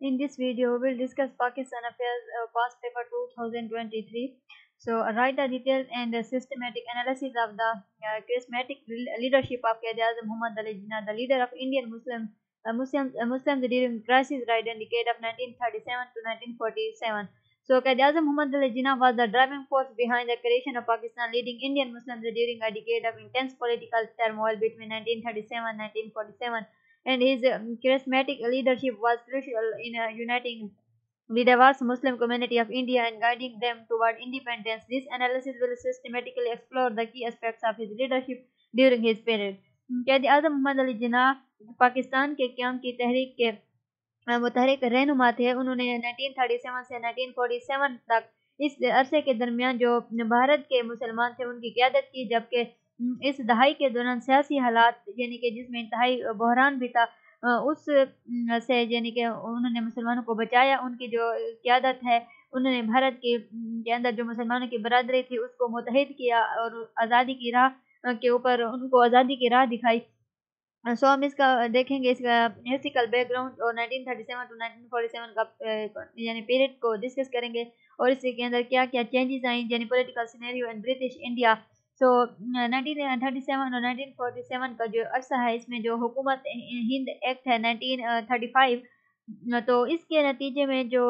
In this video, we'll discuss Pakistan Affairs Past Paper 2023. So, write a detailed and systematic analysis of the charismatic leadership of Quaid-e-Azam Muhammad Ali Jinnah, the leader of Indian Muslims during crisis-ridden decade of 1937 to 1947. So, Quaid-e-Azam Muhammad Ali Jinnah was the driving force behind the creation of Pakistan, leading Indian Muslims during a decade of intense political turmoil between 1937 and 1947. And his charismatic leadership was crucial in uniting the diverse Muslim community of India and guiding them toward independence. This analysis will systematically explore the key aspects of his leadership during his period. Quaid-e-Azam Muhammad Ali Jinnah Pakistan के क़याम की तहरीक के मुतहरिक रहनुमा थे। उन्होंने 1937 से 1947 तक इस अरसे के दरमियान जो भारत के मुसलमान थे उनकी क़यादत की, जबकि इस दहाई के दौरान सियासी हालात यानी कि जिसमें इंतहाई बहरान भी था उस से यानी कि उन्होंने मुसलमानों को बचाया। उनकी जो क़यादत है उन्होंने भारत के अंदर जो मुसलमानों की बरादरी थी उसको मुत्तहिद किया और आज़ादी की राह के ऊपर उनको आज़ादी की राह दिखाई। सो हम इसका देखेंगे, इसका हिस्टोरिकल बैकग्राउंड और 1937 टू 1947 का यानी पीरियड को डिस्कस करेंगे और इसके अंदर क्या क्या चेंजेस आई यानी political scenario in British India. So 1937 और 1947 का जो अरसा है इसमें जो हुकूमत हिंद एक्ट है 1935, तो इसके नतीजे में जो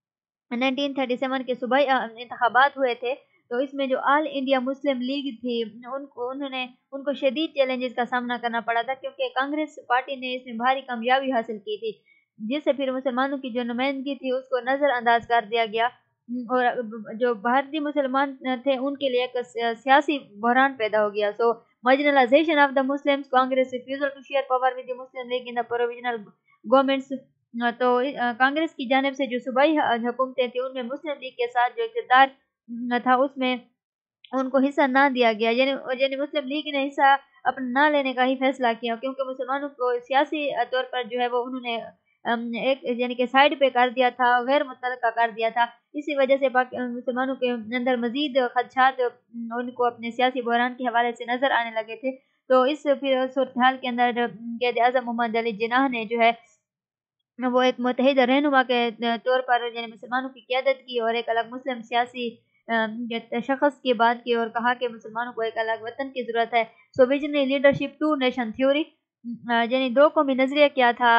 1937 के सूबाई इंतखाबात हुए थे तो इसमें जो ऑल इंडिया मुस्लिम लीग थी उनको शदीद चैलेंजेस का सामना करना पड़ा था, क्योंकि कांग्रेस पार्टी ने इसमें भारी कामयाबी हासिल की थी, जिससे फिर मुसलमानों की जो नुमाइंदगी थी उसको नज़रअंदाज कर दिया गया और जो भारतीय मुसलमान थे उनके लिए एक सियासी बहरान पैदा हो गया। So marginalisation of the Muslims, Congress refusal to share power with the Muslim League in the provisional governments. तो कांग्रेस की जानिब से जो सूबाई हुकूमतें थी उनमें मुस्लिम लीग के साथ जो इक़्तिदार था उसमें उनको हिस्सा ना दिया गया, यानी मुस्लिम लीग ने हिस्सा अपना ना लेने का ही फैसला किया, क्योंकि मुसलमानों को सियासी तौर पर जो है वो उन्होंने एक यानी कि साइड पे कर दिया था, गैर मुतल्लका कर दिया था। इसी वजह से मुसलमानों के अंदर मजीद खदशात उनको अपने सियासी बहरान के हवाले से नज़र आने लगे थे। तो इस फिर सूरत हाल के अंदर क़ायद-ए-आज़म मोहम्मद अली जिन्नाह ने जो है वो एक मुत्तहिद रहनुमा के तौर पर यानी मुसलमानों की क़यादत की और एक अलग मुस्लिम सियासी शख्स की बात की और कहा कि मुसलमानों को एक अलग वतन की ज़रूरत है। So visionary leadership two nation theory यानी दो कौमी नज़रिया क्या था,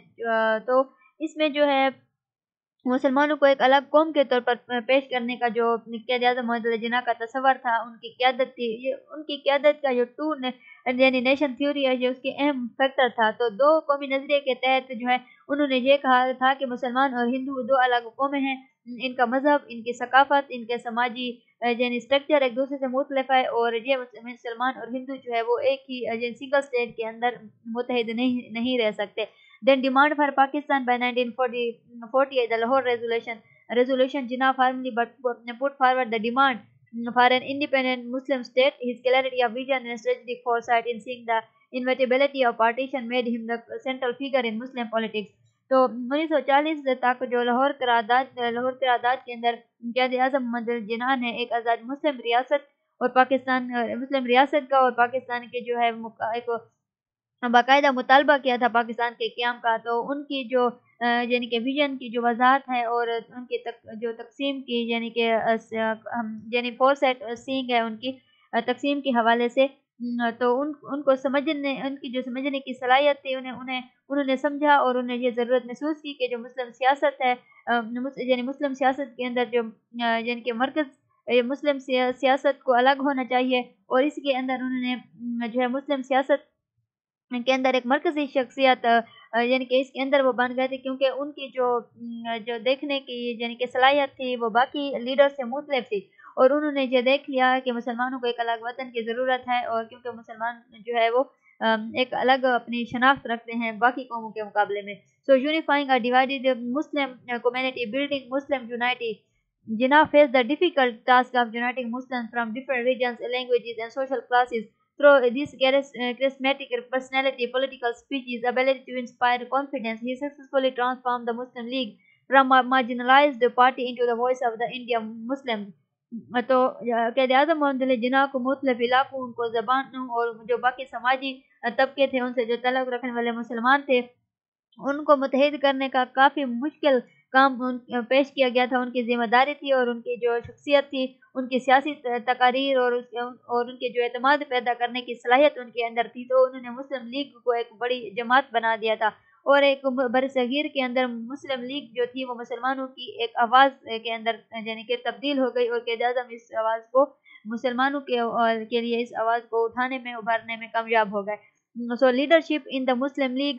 तो इसमें जो है मुसलमानों को एक अलग कौम के तौर पर पेश करने का जो क़ायद-ए-आज़म मोहम्मद अली जिन्नाह का तस्वर था, उनकी क़यादत थी, ये उनकी क़यादत का जो टू यानी नेशन थ्योरी है ये उसकी अहम फैक्टर था। तो दो कौमी नज़रिए के तहत जो है उन्होंने ये कहा था कि मुसलमान और हिंदू दो अलग कौमें हैं, इनका मज़हब, इनकी सकाफ़त, इनके समाजी यानी स्ट्रक्चर एक दूसरे से मुख्तलिफ है और ये मुसलमान और हिंदू जो है वो एक ही सिंगल स्टेट के अंदर मुत्तहिद नहीं रह सकते। Then demand for Pakistan by 1948, the Lahore resolution Jinnah firmly but put forward the demand for an independent Muslim state. His clarity of vision and strategic foresight in seeing the inevitability of partition made him the central figure in Muslim politics. तो 1940 तक जो लाहौर करारदाद के अंदर क़ायद-ए-आज़म मोहम्मद अली जिन्नाह ने एक आज़ाद मुस्लिम रियासत और पाकिस्तान मुस्लिम रियासत का और पाकिस्तान के जो है एक बाकायदा मुतालबा किया था पाकिस्तान के क़याम का। तो उनकी जो यानी कि विजन की जो वजाहत है और उनकी जो तकसीम की यानी फोरसेट सीइंग है उनकी तकसीम के हवाले से, तो उनको उनकी जो समझने की सलाहियत थी उन्होंने समझा और उन्हें ये ज़रूरत महसूस की कि जो मुस्लिम सियासत है यानी मुस्लिम सियासत के अंदर जो यानी कि मरकज़ मुस्लिम सियासत को अलग होना चाहिए और इसके अंदर उन्होंने जो है मुस्लिम सियासत के अंदर एक मरकज़ी शख्सियत यानी कि इसके अंदर वो बन गए थे, क्योंकि उनकी जो देखने की यानी कि सलाहियत थी वो बाकी लीडर से मुख्तलिफ थी और उन्होंने ये देख लिया कि मुसलमानों को एक अलग वतन की ज़रूरत है और क्योंकि मुसलमान जो है वो एक अलग अपनी शनाख्त रखते हैं बाकी कौमों के मुकाबले में। So unifying a divided Muslim community, building Muslim unity, Jinnah faced the difficult task of uniting Muslims from different regions, languages, and social classes. Through this charismatic personality, political speech, his ability to inspire confidence, he successfully transformed the Muslim League from a marginalized party into the voice of the Indian Muslims. तो क़ायद-ए-आज़म मोहम्मद अली जिन्नाह को मुख्तलिफ इलाकों, उनको ज़बानों और जो बाकी समाजी तबके थे उनसे जो तल्लुक़ रखने वाले मुसलमान थे उनको मुत्तहिद करने का काफ़ी मुश्किल काम पेश किया गया था। उनकी ज़िम्मेदारी थी और उनकी जो शख्सियत थी, उनकी सियासी तकारीर और उनके जो एतमाद पैदा करने की सलाहियत उनके अंदर थी, तो उन्होंने मुस्लिम लीग को एक बड़ी जमात बना दिया था। और एक बरसगीर के अंदर मुस्लिम लीग जो थी वो मुसलमानों की एक आवाज़ के अंदर यानी कि तब्दील हो गई, और क़ायद-ए-आज़म इस आवाज़ को मुसलमानों के लिए इस आवाज़ को उठाने में, उभारने में कामयाब हो गए। So leadership in the Muslim League,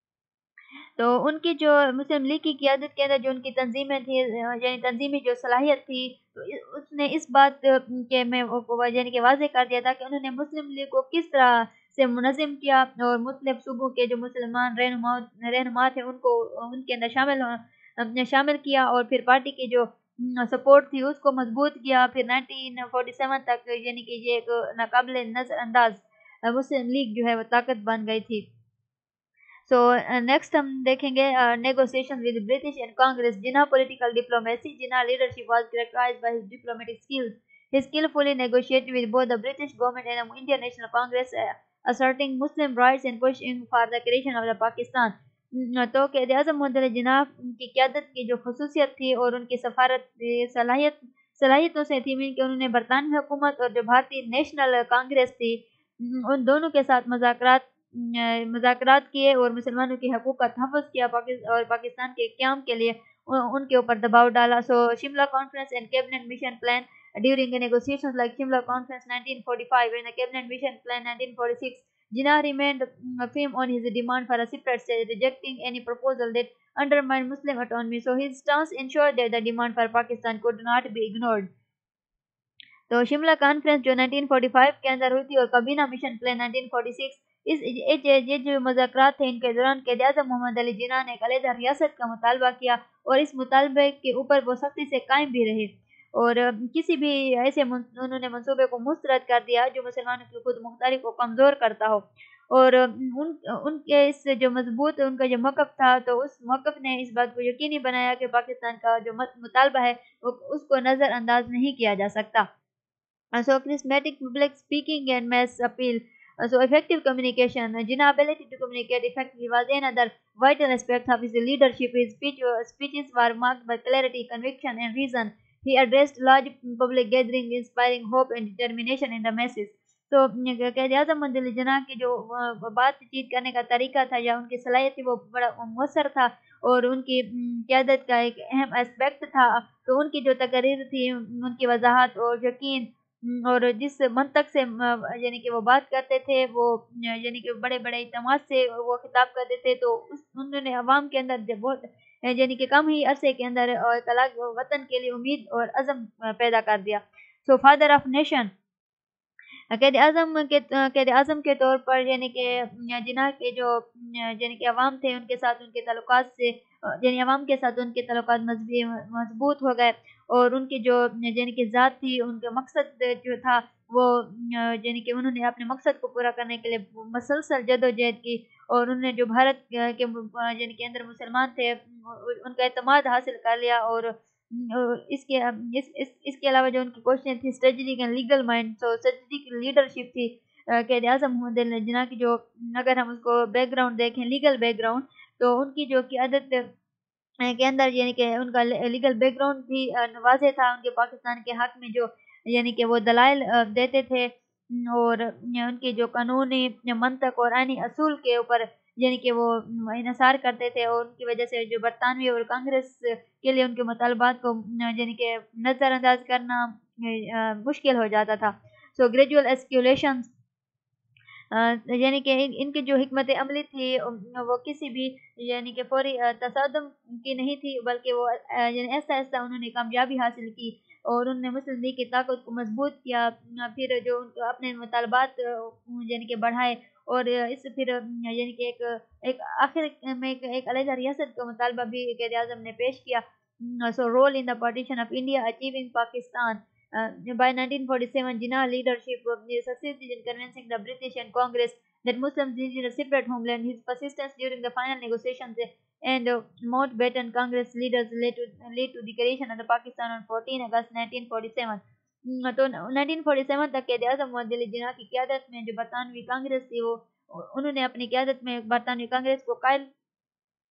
तो उनकी जो मुस्लिम लीग की क़यादत के अंदर जो उनकी तंजीमें थी, यानी तंजीमी जो सलाहियत थी, तो उसने इस बात के में यानी कि वाज़ेह कर दिया था कि उन्होंने मुस्लिम लीग को किस तरह से मुनज़्ज़म किया, और मुख्तलिफ सूबों के जो मुसलमान रहनुमा थे उनको उनके अंदर शामिल किया, और फिर पार्टी की जो सपोर्ट थी उसको मजबूत किया। फिर 1947 तक यानी कि ये एक नाकाबिले नज़रअंदाज मुस्लिम लीग जो है वो ताकत बन गई थी। सो नेक्स्ट हम देखेंगे negotiation with British and Congress. Jinnah political diplomacy, Jinnah leadership was characterized by his diplomatic skills. He skillfully negotiated with both the British government and the Indian National Congress, asserting Muslim rights and pushing for the creation of the Pakistan. तो क़ायद आज़म मोहम्मद अली जिन्ना की क़यादत की जो खसूसियत थी और उनकी सफारत सलाहियतों से थी कि उन्होंने बरतानवी हुकूमत और जो भारतीय नेशनल कांग्रेस थी, उन दोनों के साथ मज़ाकरात किए और मुसलमानों के हकूक़ का तहफ़्फ़ुज़ किया, और पाकिस्तान के क़याम के लिए उनके ऊपर दबाव डाला। So Shimla conference and cabinet mission plan during negotiations like Shimla conference 1945 and the cabinet mission plan 1946, Jinnah remained firm on his demand for a separate state, rejecting any proposal that undermined Muslim autonomy. So his stance ensured that the demand for Pakistan could not be ignored. तो Shimla conference जो 1945 के अंदर हुई थी और काबीना mission plan 1946, ये जो मुज़ाकरात थे, इनके दौरान क़ायद-ए-आज़म मोहम्मद अली जिन्ना ने एक अलहदा रियासत का मुतालबा किया, और इस मुतालबे के ऊपर वो सख्ती से कायम भी रहे, और किसी भी ऐसे उन्होंने मंसूबे को मुस्तरद कर दिया जो मुसलमानों की खुद मुख्तारी को कमज़ोर करता हो। और उनके इस जो मजबूत उनका जो मौक़िफ़ था, तो उस मौक़िफ़ ने इस बात को यकीनी बनाया कि पाकिस्तान का जो मुतालबा है उसको नज़रअंदाज नहीं किया जा सकता। So charismatic public speaking and mass appeal. So effective communication. Jinnah's ability to communicate effectively was another vital aspect of his leadership. His speeches were marked by clarity, conviction, and reason. He addressed large public gatherings, inspiring hope and determination in the masses. तो क़ायद-ए-आज़म मोहम्मद अली जिन्ना की जो बातचीत करने का तरीका था या उनकी सलाहियत थी वो बड़ा मौसर था, और उनकी क़यादत का एक अहम एस्पेक्ट था। तो उनकी जो तकरीर थी, उनकी वजाहत और यकीन, और जिस मंतक से यानी कि वो बात करते थे, वो यानी कि बड़े-बड़े इत्तेमाद से वो खिताब करते थे, तो उन्होंने अवाम के अंदर बहुत यानी कि कम ही अरसे के अंदर एक अलग वतन के लिए उम्मीद और अज़म पैदा कर दिया। So father of nation, Quaid-e-Azam के तौर पर यानी कि जिन्ना के जो यानी कि अवाम थे उनके साथ उनके ताल्लुकात से यानी अवाम के साथ उनके ताल्लुकात मजबूत हो गए, और उनकी जो यानी कि ज़ात थी, उनका मकसद जो था वो यानी कि उन्होंने अपने मकसद को पूरा करने के लिए मसलसल जदोजहद की, और उन्होंने जो भारत के यानी के अंदर मुसलमान थे उनका एतमाद हासिल कर लिया। और इसके अलावा जो उनकी कोशिशें थी स्ट्रेटजिक एंड लीगल माइंड, तो स्ट्रेटजिक लीडरशिप थी क़ायद-ए-आज़म मोहम्मद अली जिन्ना की, जो अगर हम उसको बैकग्राउंड देखें, लीगल बैकग्राउंड, तो उनकी जो क़यादत के अंदर यानी कि उनका लीगल बैकग्राउंड भी वाज़ेह था। उनके पाकिस्तान के हक़ में जो यानी कि वो दलाइल देते थे, और उनकी जो कानूनी मंतक और आईनी असूल के ऊपर यानी कि वो इन्हिसार करते थे, और उनकी वजह से जो बरतानवी और कांग्रेस के लिए उनके मुतालबात को यानी कि नज़रअंदाज करना मुश्किल हो जाता था। सो ग्रेजुअल एस्केलेशन, यानी कि इनकी जो हिकमत अमली थी वो किसी भी यानी कि फौरी तसादम की नहीं थी, बल्कि वो यानी ऐसा उन्होंने कामयाबी हासिल की, और उन्होंने मुस्लिम लीग की ताकत को मजबूत किया। फिर जो उनको अपने मुतालबात यानी कि बढ़ाए, और इस फिर यानी कि एक आखिर में एक अलग रियासत का मुतालबा भी क़ायद-ए-आज़म ने पेश किया। So role in the partition of India achieving Pakistan. By 1947, Jinnah leadership succeeded in convincing the British and Congress that Muslims needed a separate homeland. His persistence during the final negotiations and Mountbatten Congress leaders led to the creation of the Pakistan on 14 August 1947. तो 1947 तक क़ायद-ए-आज़म मोहम्मद अली जिन्ना की क़यादत में जो बरतानवी कांग्रेस थी, वो उन्होंने अपनी क़यादत में बरतानवी कांग्रेस को कायल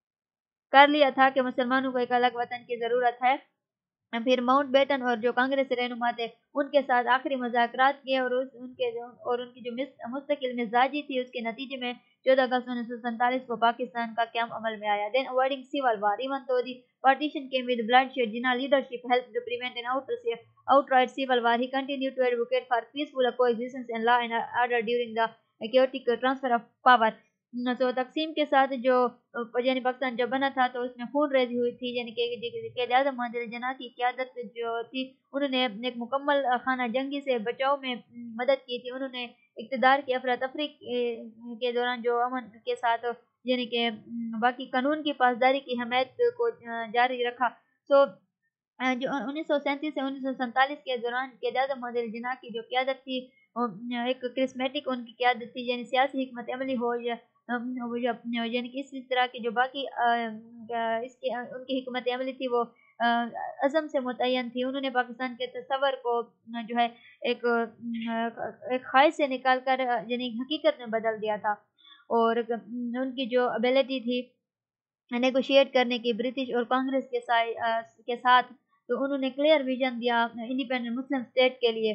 कर लिया था कि मुसलमानों को एक अलग वतन की ज़रूरत है। फिर माउंट बेटन और जो कांग्रेस रहनुमा थे उनके साथ आखिरी मुज़ाकरात किए और उनकी जो मुस्तकिल मिजाजी थी उसके नतीजे में 14 अगस्त 1947 को पाकिस्तान का क़याम अमल में आया। Then avoiding civil war even though the partition came with bloodshed, Jinnah leadership helped to prevent an outright civil war. He continued to advocate for peaceful coexistence and law and order during the chaotic transfer of power. तो तकसीम के साथ जो यानी पाकिस्तान जब बना था तो उसमें खून रेजी हुई थी, यानी कि क़यादत मोहम्मद जिन्ना की क़यादत जो थी उन्होंने एक मुकम्मल खाना जंगी से बचाव में मदद की थी। उन्होंने इक़्तिदार की अफरा तफरी के दौरान जो अमन के साथ यानी कि बाकी कानून की पासदारी की हमायत को जारी रखा। तो जो 1937 से 1947 के दौरान क़यादत मोहम्मद जिन्ना की जो क़यादत थी एक क्रिस्मेटिक उनकी क़यादत थी, यानी सियासी हिकमत अमली हो या यानी कि इस तरह की जो बाकी इसकी उनकी हिकमत अमली थी वो अज़म से मुतय्यन थी। उन्होंने पाकिस्तान के तस्वर को जो है एक ख्वाहिश से निकाल कर यानी हकीकत में बदल दिया था। और उनकी जो एबिलिटी थी नेगोशिएट करने की ब्रिटिश और कांग्रेस के साथ, तो उन्होंने क्लियर विजन दिया इंडिपेंडेंट मुस्लिम स्टेट के लिए।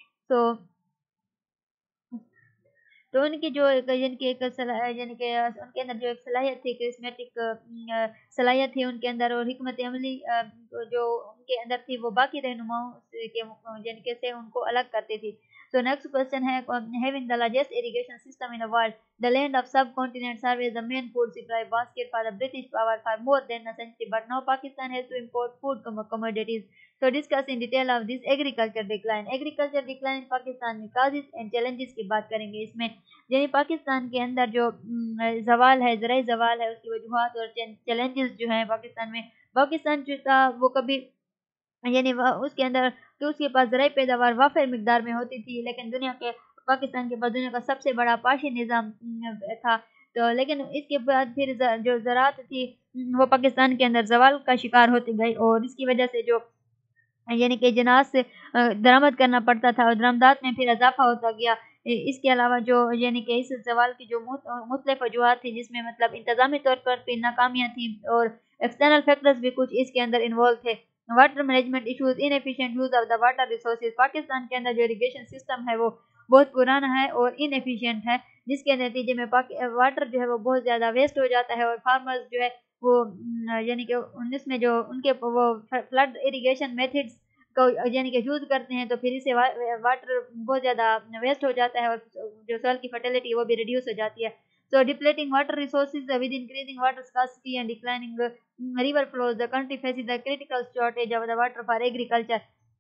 तो उनकी जो यानी कि यानी कि उनके अंदर जो एक सलाहियत थी, क्रिस्मेटिक सलाहियत थी उनके अंदर, और हिकमत अमली जो उनके अंदर थी वो बाकी रहनुमाओं के यानी से उनको अलग करती थी। तो नेक्स्ट क्वेश्चन है, having the largest irrigation system in the world, the land of subcontinent serve as the main food supply basket for the British power for more than a century, but now Pakistan has to import food commodities. So discuss in detail of this agriculture decline. Agriculture decline in Pakistan में causes and challenges की बात करेंगे। इसमें यानी पाकिस्तान के अंदर जो ज़वाल है, ज़राई ज़वाल है, उसकी वजूहात और चैलेंजेस जो हैं पाकिस्तान में, पाकिस्तान जो था वो कभी यानी उसके अंदर कि उसके पास ज़राई पैदावार वाफिर मिकदार में होती थी, लेकिन पाकिस्तान के पास दुनिया का सबसे बड़ा पाशी निज़ाम था। तो लेकिन इसके बाद फिर जो ज़राअत थी वो पाकिस्तान के अंदर ज़वाल का शिकार होती गई, और इसकी वजह से जो यानी कि जनाज से दरामद करना पड़ता था और दरामदात में फिर इजाफा होता गया। इसके अलावा जो यानी कि इस सवाल की जो मुख्तलिफ वजूहात थी, जिसमें मतलब इंतज़ामी तौर पर फिर नाकामियाँ थी और एक्सटर्नल फैक्टर्स भी कुछ इसके अंदर इन्वॉल्व थे। Water management issues, inefficient use of the water resources. Pakistan के अंदर जो इरिगेशन सिस्टम है वो बहुत पुराना है और इनएफिशिएंट है, जिसके नतीजे में वाटर जो है वो बहुत ज़्यादा वेस्ट हो जाता है, और फार्मर्स जो है वो यानी कि उसमें जो उनके वो फ्लड इरिगेशन मेथड्स को यानी कि यूज़ करते हैं, तो फिर इससे वाटर बहुत ज़्यादा वेस्ट हो जाता है और जो सॉइल की फर्टिलिटी वो भी रिड्यूस हो जाती है। So depleting water resources with increasing water scarcity and declining river flows, the country faces the critical shortage of the water for agriculture.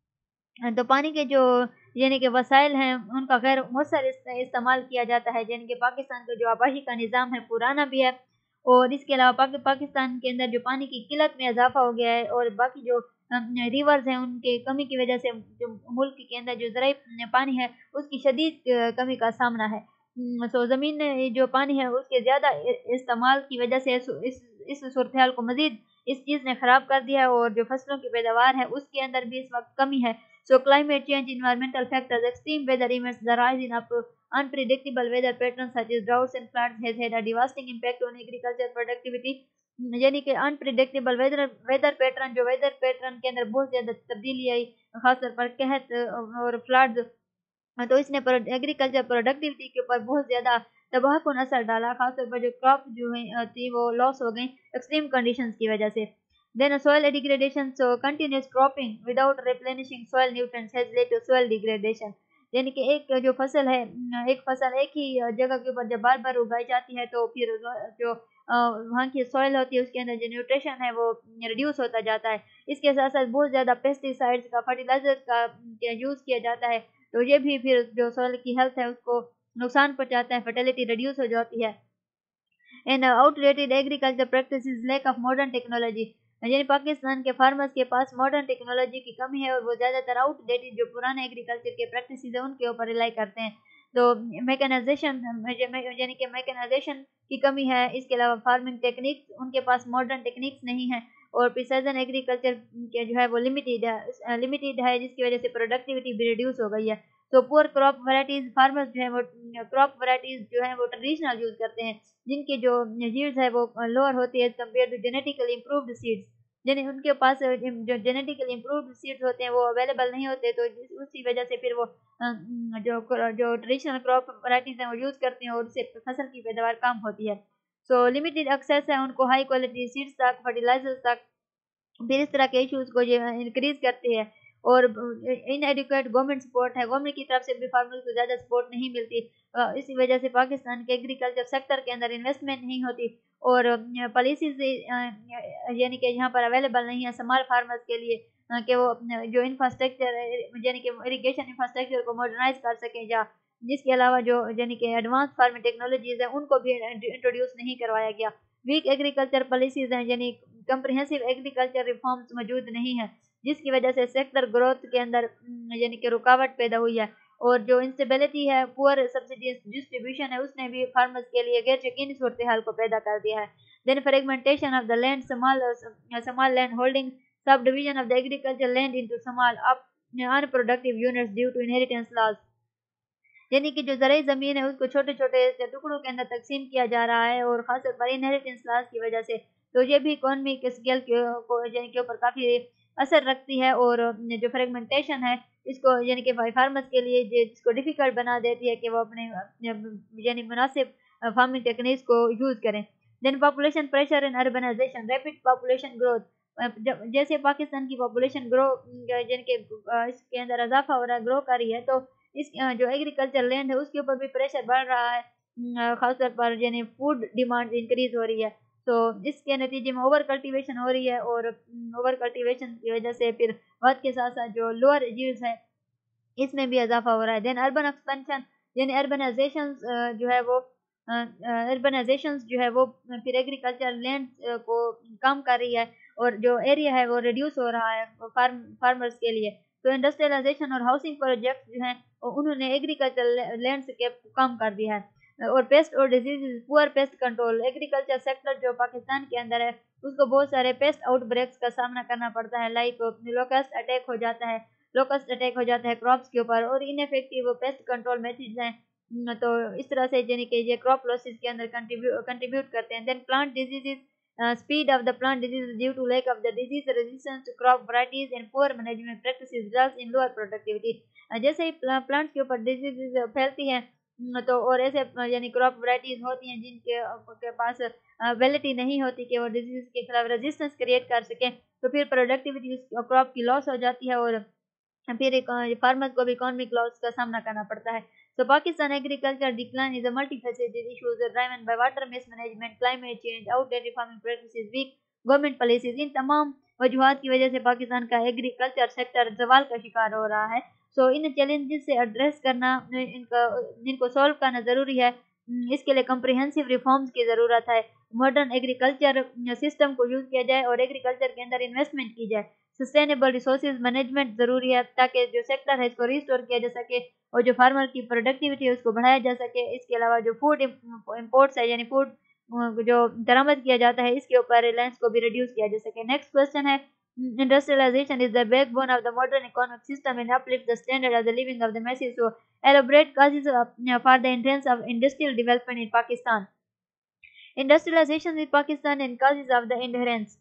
तो पानी के जो यानी कि वसाइल हैं उनका गैर मुअस्सर इस्तेमाल किया जाता है, यानी कि पाकिस्तान का जो आबादी का निज़ाम है पुराना भी है, और इसके अलावा पाकिस्तान के अंदर जो पानी की किल्लत में इजाफा हो गया है, और बाकी जो रिवर्स हैं उनके कमी की वजह से जो मुल्क के अंदर जो ज़राई पानी है उसकी शदीद कमी का सामना है। सो ज़मीन में जो पानी है उसके ज़्यादा इस्तेमाल की वजह से इस सूरत हाल को मज़ीद इस चीज़ ने ख़राब कर दिया है, और जो फसलों की पैदावार है उसके अंदर भी इस वक्त कमी है। So climate change, environmental factors, extreme weather events, the rise in unpredictable weather patterns such as droughts and floods has had a devastating impact on agriculture productivity. यानी कि अनप्रिडिक्टेबल वेदर पैटर्न के अंदर बहुत ज़्यादा तब्दीली आई, खासतौर पर कहत और फ्लड्स, तो इसने एग्रीकल्चर प्रोडक्टिविटी के ऊपर बहुत ज़्यादा तबाहकुन असर डाला, खासतौर पर जो क्रॉप जो है थी वो लॉस हो गई एक्सट्रीम कंडीशंस की वजह से। Then soil degradation, so continuous cropping without replenishing soil nutrients has led to soil degradation. यानी कि एक जो फसल है, एक फसल एक ही जगह के ऊपर जब बार बार उगाई जाती है तो फिर जो वहाँ की सॉइल होती है उसके अंदर जो न्यूट्रिशन है वो रिड्यूस होता जाता है। इसके साथ साथ बहुत ज़्यादा पेस्टिसाइड्स का, फर्टिलाइजर का यूज़ किया जाता है, तो ये भी फिर जो सॉइल की हेल्थ है उसको नुकसान पहुँचाता है, फर्टिलिटी रिड्यूस हो जाती है। And outdated agriculture practices, lack of modern technology, यानी पाकिस्तान के फार्मर्स के पास मॉडर्न टेक्नोलॉजी की कमी है और वो ज़्यादातर आउटडेटेड जो पुराने एग्रीकल्चर के प्रैक्टिसेस है उनके ऊपर रिलाई करते हैं। तो मैकेनाइजेशन यानी कि मैकेनाइजेशन की कमी है। इसके अलावा फार्मिंग टेक्निक्स, उनके पास मॉडर्न टेक्निक्स नहीं है, और प्रिसाइजन एग्रीकल्चर के जो है वो लिमिटेड है, जिसकी वजह से प्रोडक्टिविटी भी रिड्यूस हो गई है। तो पुअर क्रॉप वैराइटीज, फार्मर्स जो है वो क्रॉप वैराइटीज जो है वो ट्रेडिशनल यूज करते हैं, जिनकी जो यील्ड्स है वो लोअर होती है compare to genetically improved seeds. यानी उनके पास जो जेनेटिकली इम्प्रूव्ड सीड्स होते हैं वो अवेलेबल नहीं होते, तो उसी वजह से फिर वो जो ट्रेडिशनल क्रॉप वैराइटीज हैं वो यूज करते हैं और उससे फसल की पैदावार कम होती है। सो लिमिटेड एक्सेस है उनको हाई क्वालिटी सीड्स तक, फर्टिलाइजर्स तक, फिर इस तरह के इश्यूज को जो इंक्रीज करते हैं। और इनएडिक्वेट गवर्नमेंट सपोर्ट है, गवर्नमेंट की तरफ से भी फार्मर्स को ज़्यादा सपोर्ट नहीं मिलती, इसी वजह से पाकिस्तान के एग्रीकल्चर सेक्टर के अंदर इन्वेस्टमेंट नहीं होती और पॉलिसीज यानी कि यहाँ पर अवेलेबल नहीं है स्मॉल फार्मर्स के लिए कि वो जो इंफ्रास्ट्रक्चर यानी कि इरिगेशन इंफ्रास्ट्रक्चर को मॉडर्नाइज कर सकें, या जिसके अलावा जो यानी कि एडवांस फार्मिंग टेक्नोलॉजीज हैं उनको भी इंट्रोड्यूस नहीं करवाया गया। वीक एग्रीकल्चर पॉलिसीज हैं, यानी कंप्रिहेंसिव एग्रीकल्चर रिफॉर्म्स मौजूद नहीं है, जिसकी वजह से सेक्टर ग्रोथ के अंदर यानी कि रुकावट पैदा हुई है। और जो इंस्टेबिलिटी है, पुअर सब्सिडी डिस्ट्रीब्यूशन है, उसने भी फार्मर्स के लिए गैर यकीनी सूरत हाल को पैदा कर दिया है। Then fragmentation of the land, small land holding, subdivision of the agriculture land into small unproductive units due to inheritance laws, यानी कि जो ज़राई ज़मीन है उसको छोटे छोटे टुकड़ों के अंदर तकसीम किया जा रहा है और खासतौर पर इनहेरिटेंस लॉज की वजह से। तो ये भी इकोनॉमी के स्केल के ऊपर काफ़ी असर रखती है और जो फ्रेगमेंटेशन है इसको यानी कि फार्मर्स के लिए जिसको डिफ़िकल्ट बना देती है कि वो अपने यानी मुनासिब फार्मिंग टेक्निक्स को यूज़ करें। Then population pressure and urbanization, rapid population growth, जैसे पाकिस्तान की पॉपुलेशन ग्रो यानी कि इसके अंदर इजाफा हो रहा है, ग्रो कर रही है, तो इस जो एग्रीकल्चर लैंड है उसके ऊपर भी प्रेशर बढ़ रहा है, खासतौर पर यानी फूड डिमांड इंक्रीज हो रही है। तो इसके नतीजे में ओवर कल्टीवेशन हो रही है और ओवर कल्टीवेशन की वजह से फिर वक्त के साथ साथ जो लोअर यील्ड्स है इसमें भी इजाफा हो रहा है। देन अर्बन एक्सपेंशन, यानी अर्बनाइजेशन जो है वो फिर एग्रीकल्चर लैंड को कम कर रही है और जो एरिया है वो रिड्यूस हो रहा है फार्मर्स के लिए। तो इंडस्ट्रियलाइजेशन और हाउसिंग प्रोजेक्ट्स जो हैं उन्होंने एग्रीकल्चर लैंडस्केप को कम कर दिया है। और पेस्ट और disease, poor pest control, agriculture sector जो पाकिस्तान के अंदर है उसको बहुत सारे पेस्ट आउटब्रेक्स का सामना करना पड़ता है, लाइक लोकस्ट अटैक हो जाता है क्रॉप्स के ऊपर और इनफेक्टिव पेस्ट कंट्रोल मेथड्स हैं। तो इस तरह से यानी कि ये क्रॉप लॉसेस के अंदर कंट्रीब्यूट करते हैं। Then plant diseases, speed of the plant disease due to lack of the disease resistance to crop varieties and poor management practices results in lower productivity। जैसे ही प्लांट्स के ऊपर डिजीज फैलती हैं तो और ऐसे यानी क्रॉप वैराइटीज होती हैं जिनके पास वेलिटी नहीं होती कि वो डिजीज के खिलाफ रेजिस्टेंस क्रिएट कर सकें, तो फिर प्रोडक्टिविटी क्रॉप की लॉस हो जाती है और फिर फार्मर्स को भी इकोनॉमिक लॉस का सामना करना पड़ता है। So Pakistan agriculture decline is a multifaceted issue driven by water mismanagement, climate change, outdated farming practices, weak government policies। इन तमाम वजूहात की वजह से पाकिस्तान का एग्रीकल्चर सेक्टर जवाल का शिकार हो रहा है। सो इन चैलेंजेस से एड्रेस करना, इनको सॉल्व करना ज़रूरी है। इसके लिए कम्प्रिहेंसिव रिफॉर्म्स की ज़रूरत है, मॉडर्न एग्रीकल्चर सिस्टम को यूज़ किया जाए और एग्रीकल्चर के अंदर इन्वेस्टमेंट की जाए। सस्टेनेबल रिसोर्सेज मैनेजमेंट ज़रूरी है ताकि जो सेक्टर है इसको रिस्टोर किया जा सके और जो फार्मर की प्रोडक्टिविटी है उसको बढ़ाया जा सके। इसके अलावा जो फूड इंपोर्ट्स है यानी फूड जो दरामद किया जाता है इसके ऊपर रिलायंस को भी रिड्यूस किया जा सके। नेक्स्ट क्वेश्चन है, industrialization is the backbone of the modern economic system and uplift the standard of the living of the masses। So elaborate causes for the entrance of industrial development in Pakistan, industrialization in Pakistan and causes of the entrance.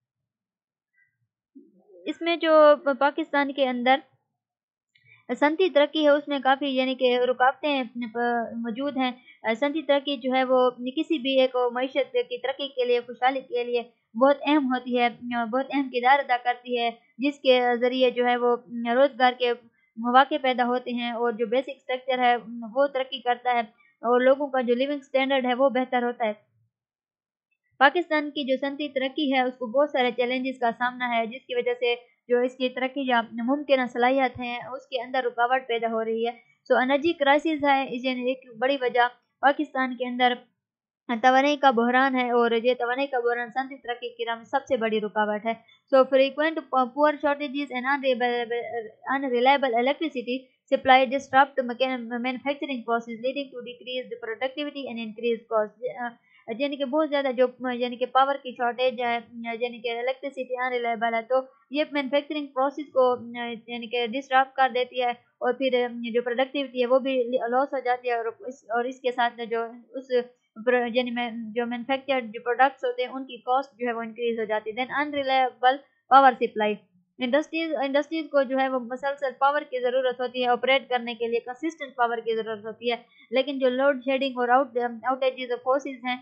इसमें जो पाकिस्तान के अंदर सनती तरक्की है उसमें काफ़ी यानी कि रुकावटें मौजूद हैं। सनती तरक्की जो है वो किसी भी एक मईशत की तरक्की के लिए, खुशहाली के लिए बहुत अहम होती है, बहुत अहम किरदार अदा करती है, जिसके ज़रिए जो है वो रोज़गार के मौके पैदा होते हैं और जो बेसिक स्ट्रक्चर है वो तरक्की करता है और लोगों का जो लिविंग स्टैंडर्ड है वो बेहतर होता है। पाकिस्तान की जो सनती तरक्की है उसको बहुत सारे चैलेंजेस का सामना है, जिसकी वजह से जो इसकी तरक्की या मुमकिन सलाहियत हैं उसके अंदर रुकावट पैदा हो रही है। सो एनर्जी क्राइसिस है, इस एक बड़ी वजह पाकिस्तान के अंदर तवानाई का बहरान है और ये तवानाई का बहरान सनती तरक्की की राह में सबसे बड़ी रुकावट है। So frequent poor shortages and unreliable electricity supply disturbed manufacturing process leading to decreased productivity and increased cost. यानी कि बहुत ज़्यादा जो यानी कि पावर की शॉर्टेज है, यानी कि इलेक्ट्रिसिटी अनरिलायबल है, तो ये मैन्युफैक्चरिंग प्रोसेस को यानी कि डिस्टर्ब कर देती है और फिर जो प्रोडक्टिविटी है वो भी लॉस हो जाती है और इसके साथ में जो उस यानी जो मैन्युफैक्चर्ड जो प्रोडक्ट्स होते हैं उनकी कॉस्ट जो है वो इंक्रीज हो जाती है। Then unreliable power supply, industries को जो है वो मसलसल पावर की ज़रूरत होती है, ऑपरेट करने के लिए कंसिस्टेंट पावर की ज़रूरत होती है, लेकिन जो लोड शेडिंग और आउटेजेस और फोर्सेस हैं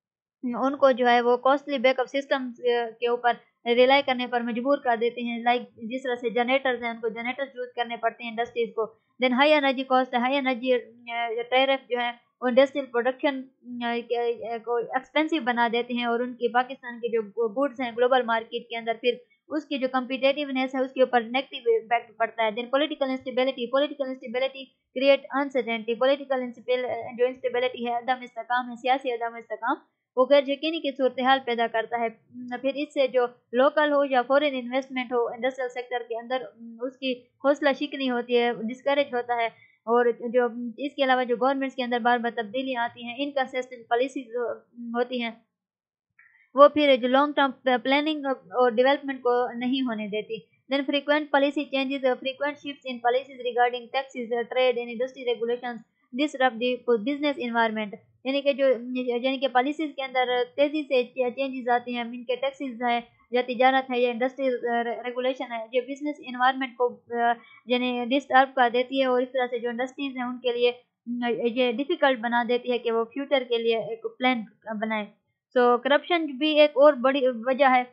उनको जो है वो कॉस्टली बैकअप सिस्टम के ऊपर रिलाई करने पर मजबूर कर देते हैं। लाइक जिस तरह से जनरेटर्स हैं उनको जनरेटर्स यूज करने पड़ते हैं इंडस्ट्रीज को। Then high energy cost, high energy tariff जो है वो इंडस्ट्रियल प्रोडक्शन को एक्सपेंसिव बना देते हैं और उनकी पाकिस्तान के जो गुड्स हैं ग्लोबल मार्केट के अंदर फिर उसकी जो कम्पिटेटिवनेस है उसके ऊपर नेगेटिव इम्पैक्ट पड़ता है। Then political instability create uncertainty, जो इंस्टेबिलिटी है, अदम इस्तेकाम है, सियासी अदम इस्तेकाम, वो गैर यकीनी की सूरत हाल पैदा करता है। फिर इससे जो लोकल हो या फॉरेन इन्वेस्टमेंट हो इंडस्ट्रियल सेक्टर के अंदर उसकी हौसला शिकनी होती है, डिस्करेज होता है। और जो इसके अलावा जो गवर्नमेंट्स के अंदर बार बार तब्दीलियाँ आती हैं, इनकंसिस्टेंट पॉलिसीज होती हैं, वो फिर जो लॉन्ग टर्म प्लानिंग और डेवलपमेंट को नहीं होने देती। Then frequent policy changes, frequent shifts in policies regarding taxes, trade and industry regulations disrupt the business environment, यानी कि पॉलिसीज के अंदर तेजी से चेंजेस आती हैं, इनके टैक्सेस है या तिजारत है या इंडस्ट्री रेगुलेशन है, जो बिजनेस एनवायरनमेंट को यानी डिस्टर्ब कर देती है और इस तरह से जो इंडस्ट्रीज हैं उनके लिए ये डिफ़िकल्ट बना देती है कि वो फ्यूचर के लिए एक प्लान बनाएं। सो करप्शन भी एक और बड़ी वजह है,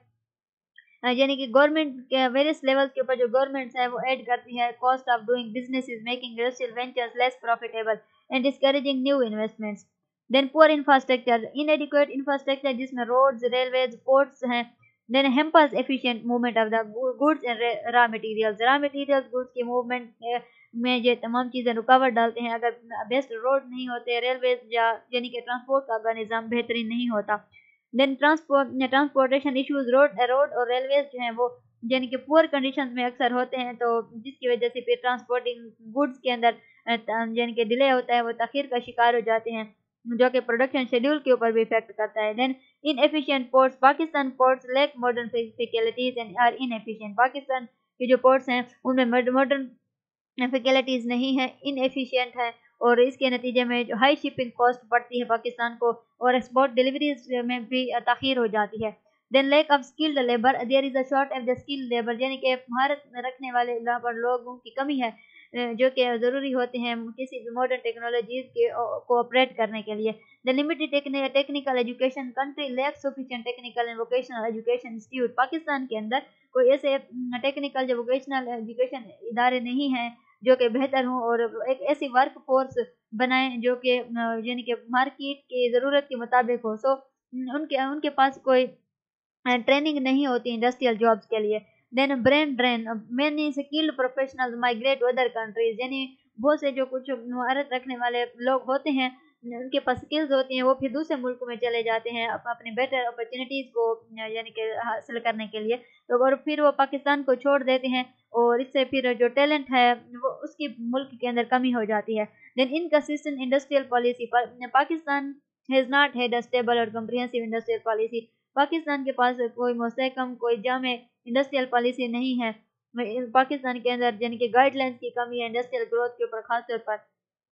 यानी कि गवर्नमेंट के वेरियस लेवल्स के ऊपर जो गवर्नमेंट्स है वो ऐड करती है cost of doing business is making industrial ventures less profitable and discouraging new investments. Then poor infrastructure, inadequate infrastructure जिसमें रोड्स, रेलवेज, पोर्ट्स हैं। Then hampers efficient movement of the goods and raw materials goods की movement में ये तमाम चीज़ें रुकावट डालते हैं। अगर बेस्ट रोड नहीं होते, रेलवेज यानी कि ट्रांसपोर्ट का अगर निज़ाम बेहतरीन नहीं होता। देन ट्रांसपोर्टेशन इश्यूज, रोड और रेलवेज जो हैं वो यानी कि पुअर कंडीशंस में अक्सर होते हैं, तो जिसकी वजह से फिर ट्रांसपोर्टिंग गुड्स के अंदर यानी कि डिले होता है, वो तखीर का शिकार हो जाते हैं, जो कि प्रोडक्शन शेड्यूल के ऊपर भी इफेक्ट करता है। Then inefficient ports, Pakistan ports lack modern facilities and are inefficient, Pakistan के जो पोर्ट्स हैं उनमें मॉडर्न फैसिलिटीज़ नहीं है, इनएफिशिएंट है और इसके नतीजे में जो हाई शिपिंग कॉस्ट पड़ती है पाकिस्तान को और एक्सपोर्ट डिलीवरीज में भी ताख़ीर हो जाती है। Then lack of skilled labour, there is a short of the skilled labour, यानी कि महारत रखने वाले लोगों की कमी है जो कि ज़रूरी होते हैं किसी भी मॉडर्न टेक्नोलॉजीज़ के को ऑपरेट करने के लिए। The limited technical education, country lacks sufficient technical and vocational education institute, Pakistan के अंदर कोई ऐसे टेक्निकल या वोकेशनल एजुकेशन इदारे नहीं हैं जो कि बेहतर हों और एक ऐसी वर्क फोर्स बनाएं जो कि यानी कि मार्केट की ज़रूरत के मुताबिक हो। सो उनके पास कोई ट्रेनिंग नहीं होती इंडस्ट्रियल जॉब्स के लिए। Then brain drain, many skilled professional migrate to other countries, यानी बहुत से जो कुछ महारत रखने वाले लोग होते हैं उनके पास स्किल्स होती हैं, वो फिर दूसरे मुल्क में चले जाते हैं अपने बेटर अपॉर्चुनिटीज़ को यानी कि हासिल करने के लिए, तो और फिर वो पाकिस्तान को छोड़ देते हैं और इससे फिर जो टैलेंट है वो उसकी मुल्क के अंदर कमी हो जाती है। Then inconsistent industrial policy, Pakistan has not had a stable और कम्प्रिहेंसिव इंडस्ट्रियल पॉलिसी, पाकिस्तान के पास कोई मुस्तहकम कोई जामे इंडस्ट्रियल पॉलिसी नहीं है। पाकिस्तान के अंदर यानी कि गाइडलाइंस की कमी है इंडस्ट्रियल ग्रोथ के ऊपर खास तौर पर,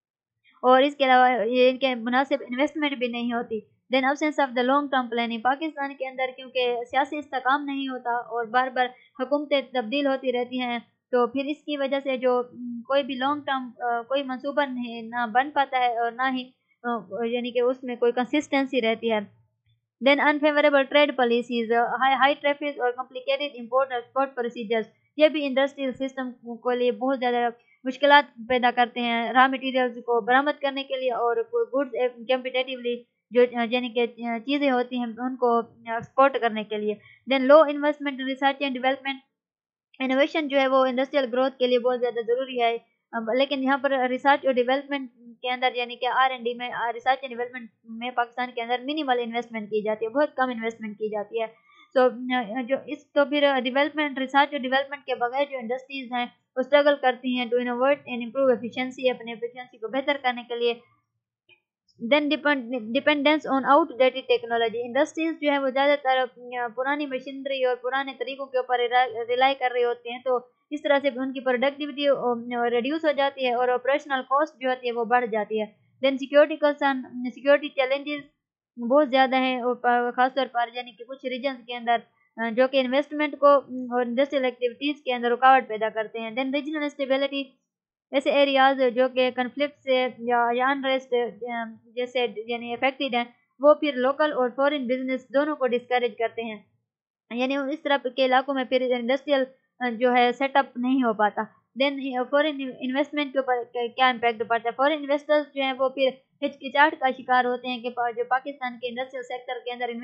और इसके अलावा ये इनके मुनासिब इन्वेस्टमेंट भी नहीं होती। Then absence of the long term planning, Pakistan के अंदर क्योंकि सियासी इस्तेकाम नहीं होता और बार बार हुकूमतें तब्दील होती रहती हैं, तो फिर इसकी वजह से जो कोई भी लॉन्ग टर्म कोई मंसूबा ना बन पाता है और ना ही यानी कि उसमें कोई कंसिस्टेंसी रहती है। Then unfavourable trade policies, high traffic और कॉम्प्लिकेटेड इंपोर्ट एक्सपोर्ट प्रोसीजर्स, ये भी इंडस्ट्रियल सिस्टम को लिए बहुत ज़्यादा मुश्किलात पैदा करते हैं रॉ मटेरियल्स को बरामद करने के लिए और गुड्स कम्पिटेटिवली जो यानी कि चीज़ें होती हैं उनको एक्सपोर्ट करने के लिए। Then low investment research and development, innovation जो है वो इंडस्ट्रियल ग्रोथ के लिए बहुत ज़्यादा ज़रूरी है, लेकिन यहाँ पर रिसर्च और डेवलपमेंट के अंदर यानी कि R&D में रिसर्च एंड डेवलपमेंट में पाकिस्तान के अंदर मिनिमल इन्वेस्टमेंट की जाती है, बहुत कम इन्वेस्टमेंट की जाती है। सो जो इस तो फिर डेवलपमेंट रिसर्च और डेवलपमेंट के बगैर जो इंडस्ट्रीज़ हैं वो स्ट्रगल करती हैं to innovate and improve efficiency, अपने एफिशिएंसी को बेहतर करने के लिए then dependence on outdated technology. Industries جو ہے وہ زیادہ تر پرانی مشینری اور پرانے طریقوں کے اوپر ریلائی کر رہے ہوتے ہیں, تو اس طرح سے ان کی پروڈکٹیوٹی ریڈیوس ہو جاتی ہے اور آپریشنل کاسٹ جو ہوتی ہے وہ بڑھ جاتی ہے. دین سیکورٹی چیلنجز بہت زیادہ ہیں, اور خاص طور پر یعنی کہ کچھ ریجنز کے اندر جو کہ انویسٹمنٹ کو اور انڈسٹریل ایکٹیویٹیز کے اندر رکاوٹ پیدا کرتے ہیں. دین ریجنل اسٹیبلٹی, ایسے ایریاز جو کہ کنفلکٹ سے یا انریسٹ جیسے یعنی افیکٹڈ ہیں, وہ پھر لوکل اور فورن بزنس دونوں کو ڈسکریج کرتے ہیں, یعنی اس طرح کے علاقوں میں پھر انڈسٹریل جو ہے سیٹ اپ نہیں ہو پاتا. دین فورن انویسٹمنٹ کے اوپر کیا امپیکٹ پڑتا ہے. فورن انویسٹرز جو ہیں وہ پھر ہچکچاہٹ کا شکار ہوتے ہیں کہ جو پاکستان کے انڈسٹریل سیکٹر کے اندر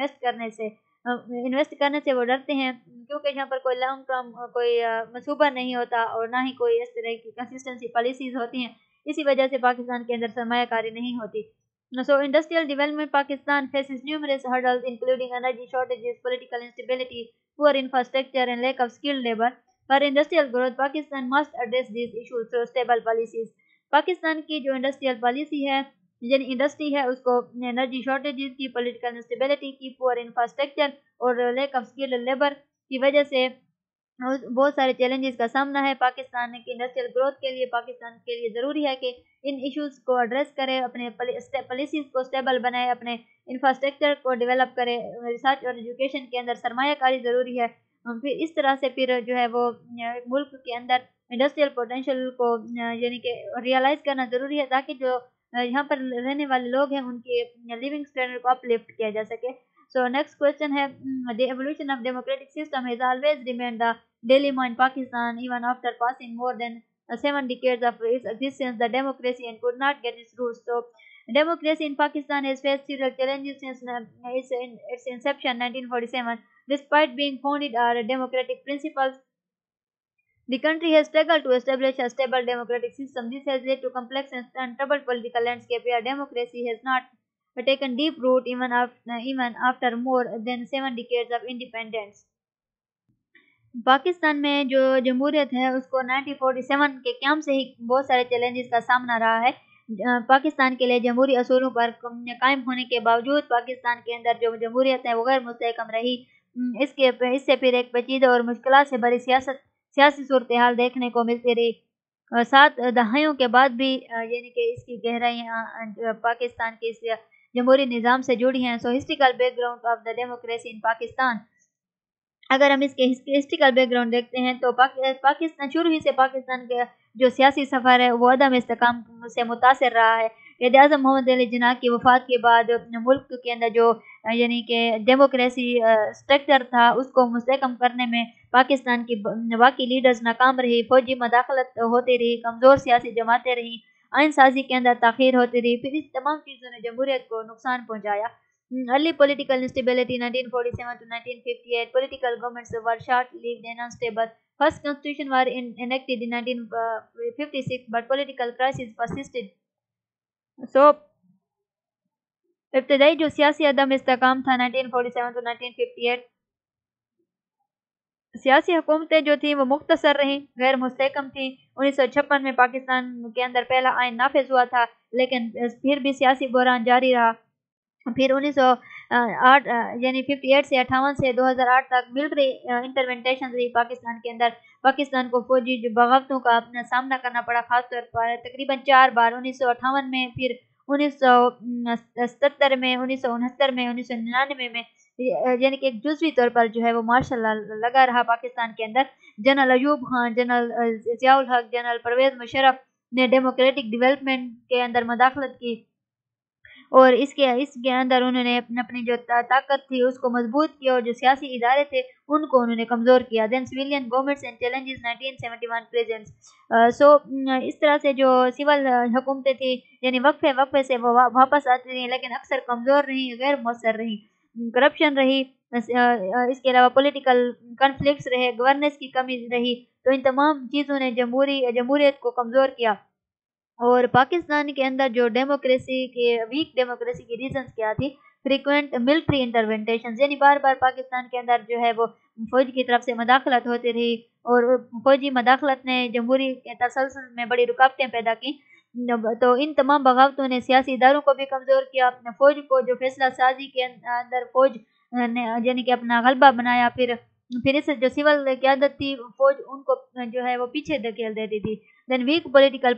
انویسٹ کرنے سے وہ ڈرتے ہیں, کیونکہ یہاں پر کوئی لانگ ٹرم کوئی منصوبہ نہیں ہوتا اور نہ ہی کوئی اس طرح کی کنسسٹنسی پالیسیز ہوتی ہیں. اسی وجہ سے پاکستان کے اندر سرمایہ کاری نہیں ہوتی. So industrial development Pakistan faces numerous hurdles including energy shortages, political instability, poor infrastructure and lack of skilled labor. For industrial growth, Pakistan must address these issues through stable policies. Pakistan کی جو انڈسٹریل پالیسی ہے یعنی industry ہے, اس کو energy shortages کی, political instability کی, poor infrastructure اور لیک آف اسکل لیبر کی وجہ سے بہت سارے چیلنجز کا سامنا ہے. پاکستان کی انڈسٹریل گروتھ کے لیے پاکستان کے لیے ضروری ہے کہ ان ایشوز کو ایڈریس کرے, اپنے پالیسیز کو اسٹیبل بنائے, اپنے انفراسٹرکچر کو ڈیولپ کرے, ریسرچ اور ایجوکیشن کے اندر سرمایہ کاری ضروری ہے. پھر اس طرح سے پھر جو ہے وہ ملک کے اندر انڈسٹریل پوٹینشیل کو یعنی کہ ریئلائز کرنا ضروری ہے, تاکہ جو یہاں پر رہنے والے لوگ ہیں ان کے لیونگ اسٹینڈرڈ کو اپ لفٹ کیا جا سکے. So next question ہے, the evolution of democratic system has always remained the dilemma in Pakistan even after passing more than 7 decades of its existence. The democracy and could not get its roots. So democracy in Pakistan has faced several challenges since its inception 1947. Despite being founded on democratic principles, the country has struggled to establish a stable democratic system. This has led to complex and troubled political landscape where democracy has not taken deep root even after more than 7 decades of independence. Pakistan میں جو جمہوریت ہے اس کو 1947 کے قیام سے ہی بہت سارے چیلنجز کا سامنا رہا ہے. پاکستان کے لیے جمہوری اصولوں پر قائم ہونے کے باوجود پاکستان کے اندر جو جمہوریت ہے وہ غیر مستحکم رہی. اس سے پھر ایک پیچیدہ اور مشکلات سے بڑی سیاسی صورتحال دیکھنے کو ملتی رہی. 7 دہائیوں کے بعد بھی یعنی کہ اس کی گہرائیاں پاکستان کے اس جمہوری نظام سے جڑی ہیں. So historical background of the democracy in Pakistan, اگر ہم اس کے ہسٹریکل بیک گراؤنڈ دیکھتے ہیں تو پاکستان شروع ہی سے پاکستان کا جو سیاسی سفر ہے وہ عدم استحکام سے متاثر رہا ہے. قائد اعظم محمد علی جناح کی وفات کے بعد ملک کے اندر جو یعنی کہ ڈیموکریسی اسٹرکچر تھا اس کو مستحکم کرنے میں پاکستان کی باقی لیڈرز ناکام رہی. فوجی مداخلت ہوتی رہی, کمزور سیاسی جماعتیں رہیں, آئین سازی کے اندر تاخیر ہوتی رہی. پھر اس تمام چیزوں نے جمہوریت کو نقصان پہنچایا. Early political instability 1947 to 1958. Political governments were short-lived and unstable. First constitution was enacted in 1956, but political crisis persisted. So ابتدائی جو سیاسی عدم استحکام تھا 1947 to 1958, سیاسی حکومتیں جو تھیں وہ مختصر رہیں, غیر مستحکم تھیں. 1956 میں پاکستان کے اندر پہلا آئین نافذ ہوا تھا, لیکن پھر بھی سیاسی بحران جاری رہا. پھر 1908 یعنی 58 سے 58 سے 2008 تک ملٹری انٹرونٹیشن رہی پاکستان کے اندر. پاکستان کو فوجی بغاوتوں کا اپنا سامنا کرنا پڑا, خاص طور پر تقریباً 4 بار, 1958 میں, پھر 1977 میں, 1969 میں, 1999 میں, یعنی کہ ایک جزوی طور پر جو ہے وہ مارشل لا لگا رہا پاکستان کے اندر. General Ayub Khan, general Zia ul Haq, general Pervez Musharraf نے ڈیموکریٹک ڈیولپمنٹ کے اندر مداخلت کی اور اس کے اندر انہوں نے اپنی جو طاقت تھی اس کو مضبوط کیا اور جو سیاسی ادارے تھے ان کو انہوں نے کمزور کیا. Then civilian governments and challenges 1971 presents. So اس طرح سے جو سول حکومتیں تھیں یعنی وقفے سے وہ واپس آتی رہیں, لیکن اکثر کمزور رہیں, غیر مؤثر رہیں. کرپشن رہی, اس کے علاوہ پولیٹیکل کنفلکٹس رہے, گورننس کی کمی رہی. تو ان تمام چیزوں نے جمہوریت کو کمزور کیا. اور پاکستان کے اندر جو ویک ڈیموکریسی کی ریزنز کیا تھی, فریکوینٹ ملٹری انٹرونٹیشنز, یعنی بار بار پاکستان کے اندر جو ہے وہ فوج کی طرف سے مداخلت ہوتی رہی اور فوجی مداخلت نے جمہوری کے تسلسل میں بڑی رکاوٹیں پیدا کی. تو ان تمام بغاوتوں نے سیاسی اداروں کو بھی کمزور کیا. فوج کو جو فیصلہ سازی کے اندر فوج نے یعنی کہ اپنا غلبہ بنایا. پھر اس جو سول قیادت تھی فوج ان کو جو ہے وہ پیچھے دھکیل دیتی تھی. دین ویک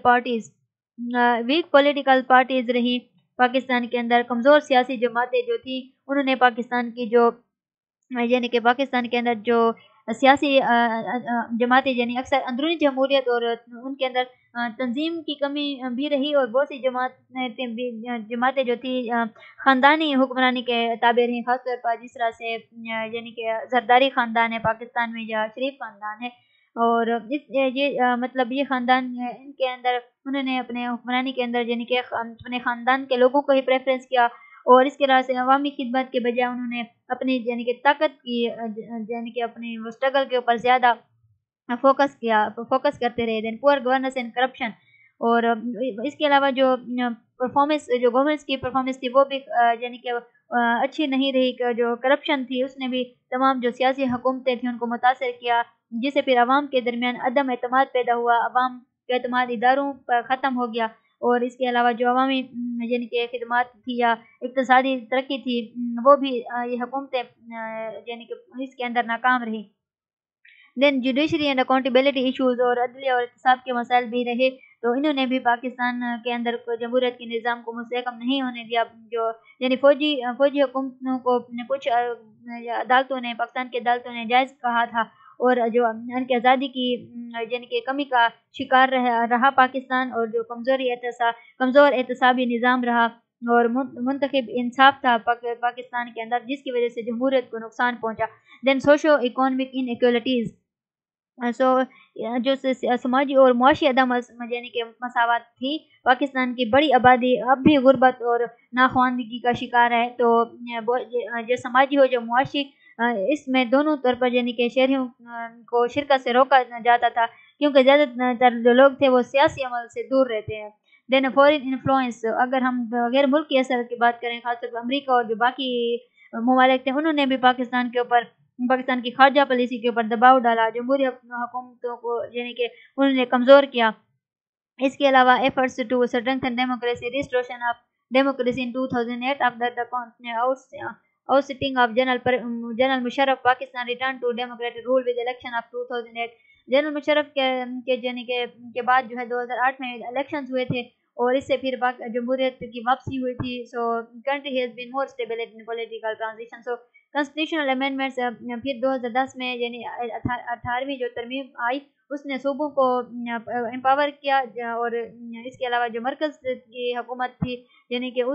پولیٹیکل پارٹیز رہی پاکستان کے اندر. کمزور سیاسی جماعتیں جو تھیں انہوں نے پاکستان کی جو یعنی کہ پاکستان کے اندر جو سیاسی جماعتیں یعنی اکثر اندرونی جمہوریت اور ان کے اندر تنظیم کی کمی بھی رہی, اور بہت سی جماعتیں جو تھی خاندانی حکمرانی کے تابع رہیں, خاص طور پر جس طرح سے یعنی کہ زرداری خاندان ہے پاکستان میں یا شریف خاندان ہے, اور یہ مطلب یہ خاندان ان کے اندر انہوں نے اپنے حکمرانی کے اندر یعنی کہ اپنے خاندان کے لوگوں کو ہی پریفرنس کیا, اور اس کے راز سے عوامی خدمت کے بجائے انہوں نے اپنی یعنی کہ طاقت کی یعنی کہ اپنی اسٹرگل کے اوپر زیادہ فوکس کرتے رہے. دین پور گورننس اینڈ کرپشن, اور اس کے علاوہ جو گورننس کی پرفارمنس تھی وہ بھی یعنی کہ اچھی نہیں رہی. جو کرپشن تھی اس نے بھی تمام جو سیاسی حکومتیں تھیں ان کو متاثر کیا, جس سے پھر عوام کے درمیان عدم اعتماد پیدا ہوا, عوام کا اعتماد اداروں پر ختم ہو گیا. اور اس کے علاوہ جو عوامی یعنی کہ خدمات تھی یا اقتصادی ترقی تھی وہ بھی یہ حکومتیں یعنی کہ اس کے اندر ناکام رہی. Then judiciary and accountability issues, اور عدلیہ اور احتساب کے مسائل بھی رہے, تو انہوں نے بھی پاکستان کے اندر جمہوریت کے نظام کو مستحکم نہیں ہونے دیا. جو یعنی فوجی حکومتوں کو کچھ عدالتوں نے پاکستان کی عدالتوں نے جائز کہا تھا, اور جو ان کی آزادی کی یعنی کہ کمی کا شکار رہا پاکستان, اور جو کمزور احتسابی نظام رہا اور منتخب انصاف تھا پاکستان کے اندر, جس کی وجہ سے جمہوریت کو نقصان پہنچا. دین سوشو اکنامک ان ایکولیٹیز, جو سماجی اور معاشی عدم یعنی کہ مساوات تھی. پاکستان کی بڑی آبادی اب بھی غربت اور ناخواندگی کا شکار ہے, تو جو سماجی ہو جو معاشی اس میں دونوں طور پر یعنی کہ شہریوں کو شرکت سے روکا جاتا تھا, کیونکہ زیادہ تر جو لوگ تھے وہ سیاسی عمل سے دور رہتے ہیں. دین فورن انفلوئنس, اگر ہم غیر ملکی اثر کی بات کریں, خاص طور پر امریکہ اور جو باقی ممالک تھے, انہوں نے بھی پاکستان کی خارجہ پالیسی کے اوپر دباؤ ڈالا, جمہوری حکومتوں کو یعنی کہ انہوں نے کمزور کیا. اس کے علاوہ efforts to strengthen democracy, restoration of democracy in 2008 after the ousting of General Musharraf, Pakistan returned to democratic rule with election of 2008. General Musharraf کے یعنی کے بعد جو ہے 2008 میں الیکشنز ہوئے تھے, اور اس سے پھر جمہوریت کی واپسی ہوئی تھی. So country has been more stable in political transition. So constitutional amendments, پھر 2010 میں یعنی 18ویں جو ترمیم آئی اس نے صوبوں کو امپاور کیا, اور اس کے علاوہ جو مرکز کی حکومت تھی یعنی کہ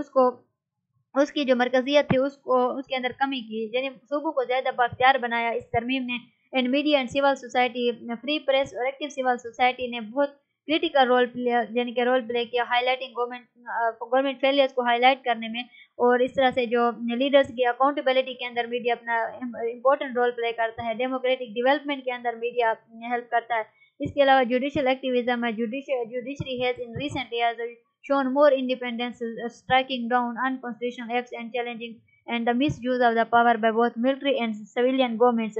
اس کی جو مرکزیت تھی اس کے اندر کمی کی, یعنی صوبوں کو زیادہ بااختیار بنایا اس ترمیم نے. And media and civil society, free press اور ایکٹیو سول سوسائٹی نے بہت کریٹیکل رول پلے کیا, ہائی لائٹنگ گورنمنٹ فیلئرز کو ہائی لائٹ کرنے میں, اور اس طرح سے جو لیڈرز کی اکاؤنٹیبلٹی کے اندر میڈیا اپنا امپورٹنٹ رول پلے کرتا ہے, ڈیموکریٹک ڈیولپمنٹ کے اندر میڈیا ہیلپ کرتا ہے. اس کے علاوہ جوڈیشل ایکٹیویزم ہے, judiciary has in recent years shown more independence, striking down unconstitutional acts and challenging and the misuse of the power by both military and civilian governments.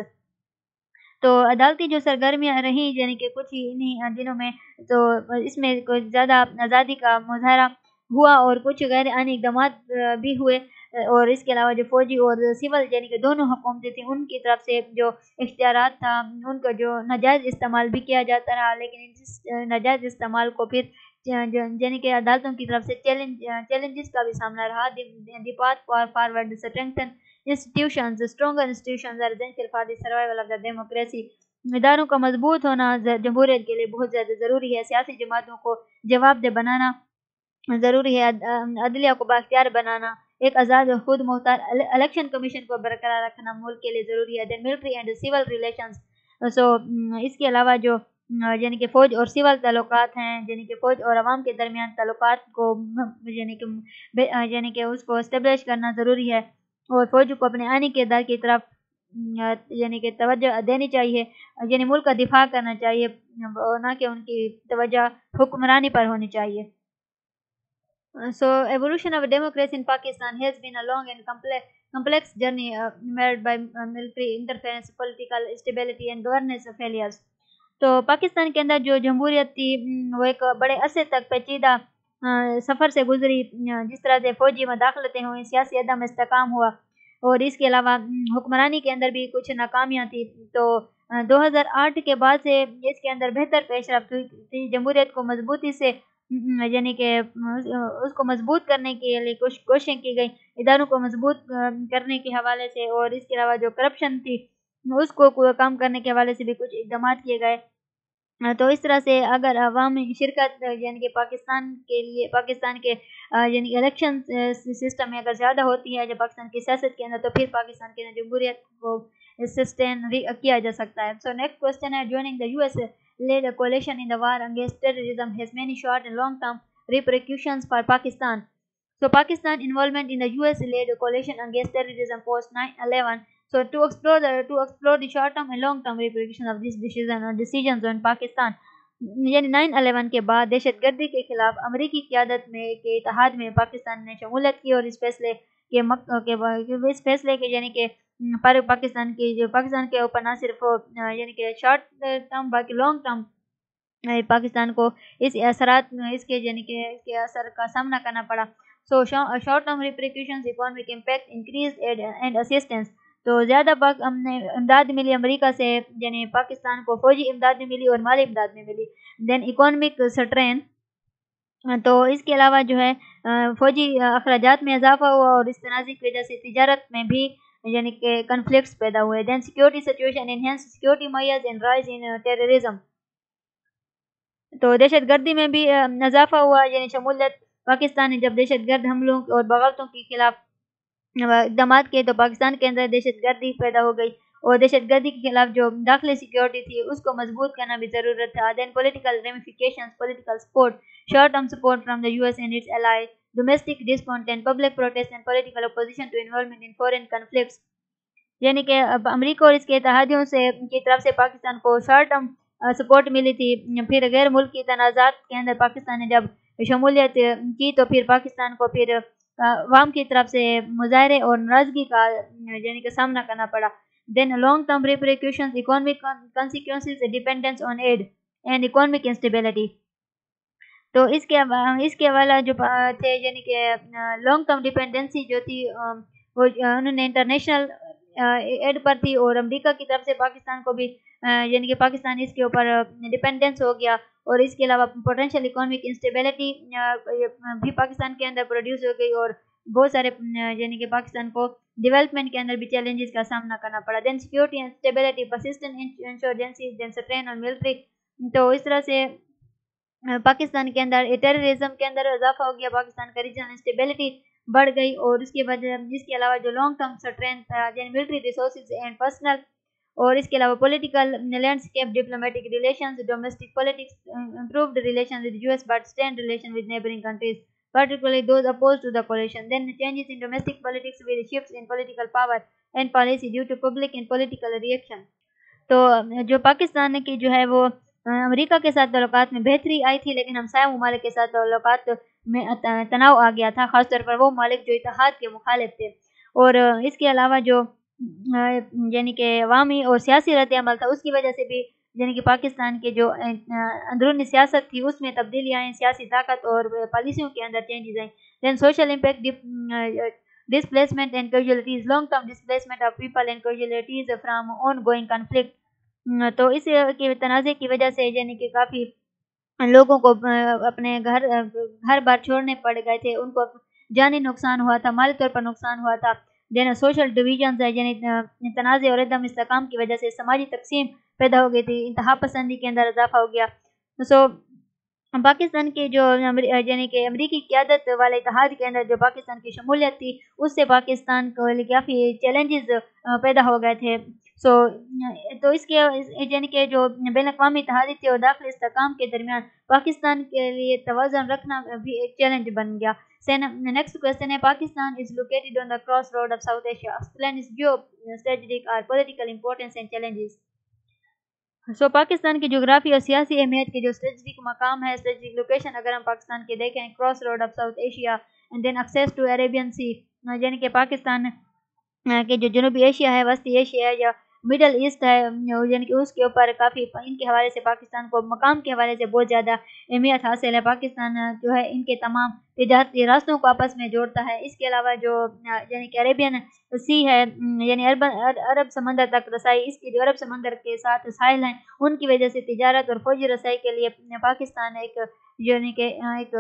تو عدالتی جو سرگرمیاں رہیں یعنی کہ کچھ ہی انہی دنوں میں, تو اس میں کچھ زیادہ آزادی کا مظاہرہ ہوا اور کچھ غیر آئینی اقدامات بھی ہوئے, اور اس کے علاوہ جو فوجی اور سول یعنی کہ دونوں حکومتیں تھیں ان کی طرف سے جو اختیارات تھا ان کا جو ناجائز استعمال بھی کیا جاتا رہا, لیکن اس ناجائز استعمال کو پھر یعنی کہ عدالتوں کی طرف سے چیلنجز کا بھی سامنا رہا. The path forward strengthen institutions, stronger institutions are essential for the survival of the democracy. اداروں کا مضبوط ہونا جمہوریت کے لیے بہت زیادہ ضروری ہے. سیاسی جماعتوں کو جواب دہ بنانا ضروری ہے, عدلیہ کو بااختیار بنانا, ایک آزاد اور خود مختار الیکشن کمیشن کو برقرار رکھنا ملک کے لیے ضروری ہے. Then military and civil relations, so اس کے علاوہ جو یعنی کہ فوج اور سول تعلقات ہیں, یعنی کہ فوج اور عوام کے درمیان تعلقات کو یعنی کہ اس کو اسٹیبلش کرنا ضروری ہے, اور فوج کو اپنے آئین کے کردار کی طرف یعنی کہ توجہ دینی چاہیے, یعنی ملک کا دفاع کرنا چاہیے, نہ کہ ان کی توجہ حکمرانی پر ہونی چاہیے. So evolution of democracy in Pakistan has been a long and complex journey marred by military interference, political instability and governance failures. تو پاکستان کے اندر جو جمہوریت تھی وہ ایک بڑے عرصے تک پیچیدہ سفر سے گزری، جس طرح سے فوجی مداخلتیں ہوئیں، سیاسی عدم استحکام ہوا، اور اس کے علاوہ حکمرانی کے اندر بھی کچھ ناکامیاں تھیں۔ تو 2008 کے بعد سے اس کے اندر بہتر پیش رفت ہوئی تھی، جمہوریت کو مضبوطی سے یعنی کہ اس کو مضبوط کرنے کے لیے کچھ کوششیں کی گئی، اداروں کو مضبوط کرنے کے حوالے سے، اور اس کے علاوہ جو کرپشن تھی اس کو کم کرنے کے حوالے سے بھی کچھ اقدامات کیے گئے۔ تو اس طرح سے اگر عوامی شرکت یعنی کہ پاکستان کے یعنی کہ الیکشن سسٹم میں اگر زیادہ ہوتی ہے جو پاکستان کی سیاست کے اندر، تو پھر پاکستان کے اندر جمہوریت کو سسٹین کیا جا سکتا ہے۔ سو نیکسٹ کوسچن ہے، joining the US led coalition in the war against terrorism has many short and long term repercussions for Pakistan. So Pakistan involvement in the US led coalition against terrorism post 9/11. So to explore the short term and long term repercussions of this decisions on Pakistan، یعنی 9/11 کے بعد دہشت گردی کے خلاف امریکی قیادت میں کے اتحاد میں پاکستان نے شمولیت کی، اور اس فیصلے کے یعنی کہ پاکستان کے اوپر نہ صرف یعنی کہ شارٹ ٹرم بلکہ لانگ ٹرم پاکستان کو اس اثرات اس کے یعنی کہ اس کے اثر کا سامنا کرنا پڑا۔ So short term repercussions, economic impact, increase aid and assistance, تو زیادہ امداد ملی امریکہ سے، یعنی پاکستان کو فوجی امداد میں ملی اور مالی امداد میں ملی۔ دین اکانومک سٹرین، تو اس کے علاوہ جو ہے فوجی اخراجات میں اضافہ ہوا، اور اس تنازع کی وجہ سے تجارت میں بھی یعنی کہ کنفلکٹس پیدا ہوئے۔ Then security situation enhance security measures and rise in terrorism, تو دہشت گردی میں بھی اضافہ ہوا، یعنی شمولیت پاکستان نے جب دہشت گرد حملوں اور بغاوتوں کے خلاف اقدامات کیے تو پاکستان کے اندر دہشت گردی پیدا ہو گئی، اور دہشت گردی کے خلاف جو داخلی سیکیورٹی تھی اس کو مضبوط کرنا بھی ضرورت تھا۔ Then political ramifications, political support, short term support from the US and its allies، domestic discontent, public protest and political opposition to involvement in foreign conflicts, یعنی کہ امریکہ اور اس کے اتحادیوں سے کی طرف سے پاکستان کو شارٹ ٹرم سپورٹ ملی تھی۔ پھر غیر ملکی تنازعات کے اندر پاکستان نے جب شمولیت کی تو پھر پاکستان کو پھر عوام کی طرف سے مظاہرے اور ناراضگی کا یعنی کہ سامنا کرنا پڑا۔ Then long term repercussions, economic consequences, dependence on aid and economic instability, تو اس کے حوالہ جو تھے یعنی کہ لانگ ٹرم ڈیپینڈنسی جو تھی وہ انہوں نے انٹرنیشنل ایڈ پر تھی، اور امریکہ کی طرف سے پاکستان کو بھی یعنی کہ پاکستان اس کے اوپر ڈیپینڈنس ہو گیا، اور اس کے علاوہ پوٹینشیل اکانومک انسٹیبلٹی بھی پاکستان کے اندر پروڈیوس ہو گئی، اور بہت سارے یعنی کہ پاکستان کو ڈیولپمنٹ کے اندر بھی چیلنجز کا سامنا کرنا پڑا۔ Then security and stability, persistent insurgency, then strain on military, تو اس طرح سے پاکستان کے اندر ٹیررزم کے اندر اضافہ ہو گیا، پاکستان کا ریجنل انسٹیبلٹی بڑھ گئی، اور اس کے علاوہ جو لانگ ٹرم سٹرین یعنی ملٹری ریسورسز اینڈ پرسنل، اور اس کے علاوہ political landscape, diplomatic relations, domestic politics, improved relations with US but strained relations with neighboring countries, particularly those opposed to the coalition. Then changes in domestic politics with shifts in political power and policy due to public and political reaction. تو جو پاکستان کی جو ہے وہ امریکہ کے ساتھ تعلقات میں بہتری آئی تھی، لیکن ہمسایہ ممالک کے ساتھ تعلقات میں تناؤ آ گیا تھا، خاص طور پر وہ ممالک جو اتحاد کے مخالف تھے، اور اس کے علاوہ جو یعنی کہ عوامی اور سیاسی رد عمل تھا اس کی وجہ سے بھی یعنی کہ پاکستان کے جو اندرونی سیاست تھی اس میں تبدیلی آئیں، سیاسی طاقت اور پالیسیوں کے اندر چینجز آئیں۔ Then social impact, displacement and casualties, long term displacement of people and casualties from ongoing conflict, تو اس کے تنازع کی وجہ سے یعنی کہ کافی لوگوں کو اپنے گھر بار چھوڑنے پڑ گئے تھے، ان کو جانی نقصان ہوا تھا، مالی طور پر نقصان ہوا تھا۔ دین سوشل ڈویژنز ہے، یعنی تنازع اور عدم استحکام کی وجہ سے سماجی تقسیم پیدا ہو گئی تھی، انتہا پسندی کے اندر اضافہ ہو گیا۔ سو پاکستان کے جو یعنی کہ امریکی قیادت والے اتحاد کے اندر جو پاکستان کی شمولیت تھی اس سے پاکستان کو کافی چیلنجز پیدا ہو گئے تھے۔ تو اس کے یعنی کہ جو بین الاقوامی اتحادی تھی اور داخلی استحکام کے درمیان پاکستان کے لیے توازن رکھنا بھی ایک چیلنج بن گیا۔ نیکسٹ کوشچن ہے، Pakistan is located on the cross road of South Asia, explain its geostrategic اور political importance and challenges. So Pakistan کی جغرافی اور سیاسی اہمیت کے جو اسٹریٹجک مقام ہے، اسٹریٹجک لوکیشن اگر ہم پاکستان کے دیکھیں، cross road of South Asia and then access to Arabian Sea, یعنی کہ پاکستان کہ جو جنوبی ایشیا ہے، وسطی ایشیا ہے یا मिडल ईस्ट है, यानी कि उसके ऊपर काफ़ी इनके हवाले से पाकिस्तान को मकाम के हवाले से बहुत ज़्यादा अहमियत हासिल है। पाकिस्तान जो है इनके तमाम तजारती रास्तों को आपस में जोड़ता है। इसके अलावा जो यानी कि अरेबियन सी है, यानी अरब समंदर तक रसाई, इसकी जो अरब समंदर के साथ साहिल हैं उनकी वजह से तिजारत और फौजी रसाई के लिए पाकिस्तान एक यानी कि एक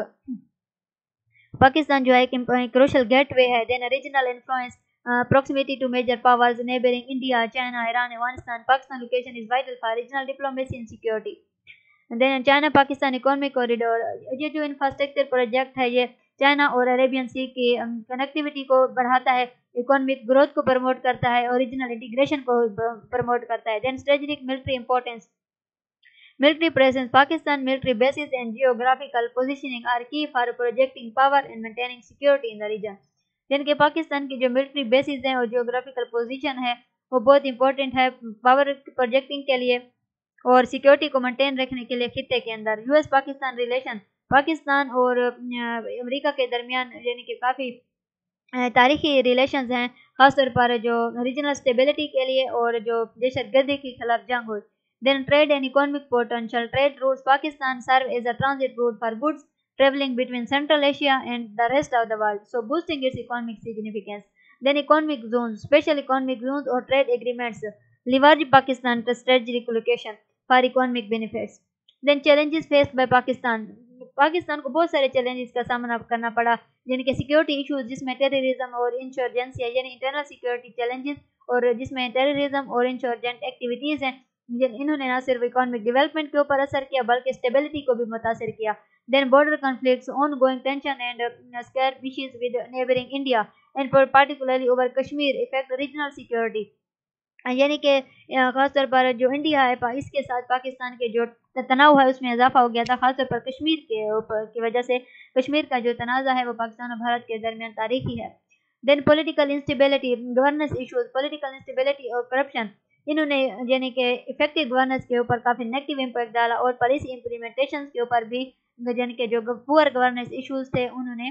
पाकिस्तान जो है एक क्रूशल गेटवे है। Then regional influence, proximity to major powers neighboring India, China, Iran, Afghanistan. Pakistan location is vital for regional diplomacy and security. And then China Pakistan economic corridor, ये जो इंफ्रास्ट्रक्चर प्रोजेक्ट है ये China और Arabian सी की connectivity को बढ़ाता है, economic growth को प्रमोट करता है और रीजनल इंटीग्रेशन को प्रमोट करता है। Then strategic military importance, military presence, Pakistan military bases and geographical positioning are key for projecting power and maintaining security in the region. यानी कि पाकिस्तान की जो मिलिट्री बेसिस हैं और जियोग्राफिकल पोजीशन है वो बहुत इंपॉर्टेंट है पावर प्रोजेक्टिंग के लिए और सिक्योरिटी को मेंटेन रखने के लिए खित्ते के अंदर। यूएस पाकिस्तान रिलेशन, पाकिस्तान और अमेरिका के दरमियान यानी कि काफ़ी तारीखी रिलेशंस हैं, खासतौर पर जो रीजनल स्टेबिलिटी के लिए और जो दहशतगर्दी के खिलाफ जंग हो। Then trade and economic potential, trade routes, Pakistan serve as a transit route for goods traveling between Central Asia and the rest of the world, so boosting its economic significance. Then economic zones, special economic zones or trade agreements leverage Pakistan to strategic location for economic benefits. Then challenges faced by Pakistan, Pakistan को बहुत सारे challenges का सामना करना पड़ा, यानी कि security issues जिसमें टेररिज्म और इंश्योरेंस है, यानी इंटरनल सिक्योरिटी चैलेंजेस और जिसमें टेररिज्म और इंश्योरेंट एक्टिविटीज़ हैं, इन्होंने ना सिर्फ इकोनॉमिक डेवलपमेंट के ऊपर असर किया बल्कि स्टेबिलिटी को भी मुतासर किया। Then border conflicts, ongoing tension and skirmishes with neighboring India and particularly over Kashmir affect regional security. यानी कि खासतौर पर जो इंडिया है इसके साथ पाकिस्तान के जो तनाव है उसमें इजाफा हो गया था, खासतौर पर कश्मीर के ऊपर की वजह से कश्मीर का जो तनाज़ा है वो पाकिस्तान और भारत के दरमियान तारीखी है। Then political instability, governance issues, political instability और करप्शन, इन्होंने यानी कि इफेक्टिव गवर्नेंस के ऊपर काफ़ी नेगेटिव इम्पैक्ट डाला और पॉलिसी इम्प्लीमेंटेशन के ऊपर भी यानी कि जो पुअर गवर्नेंस इश्यूज थे उन्होंने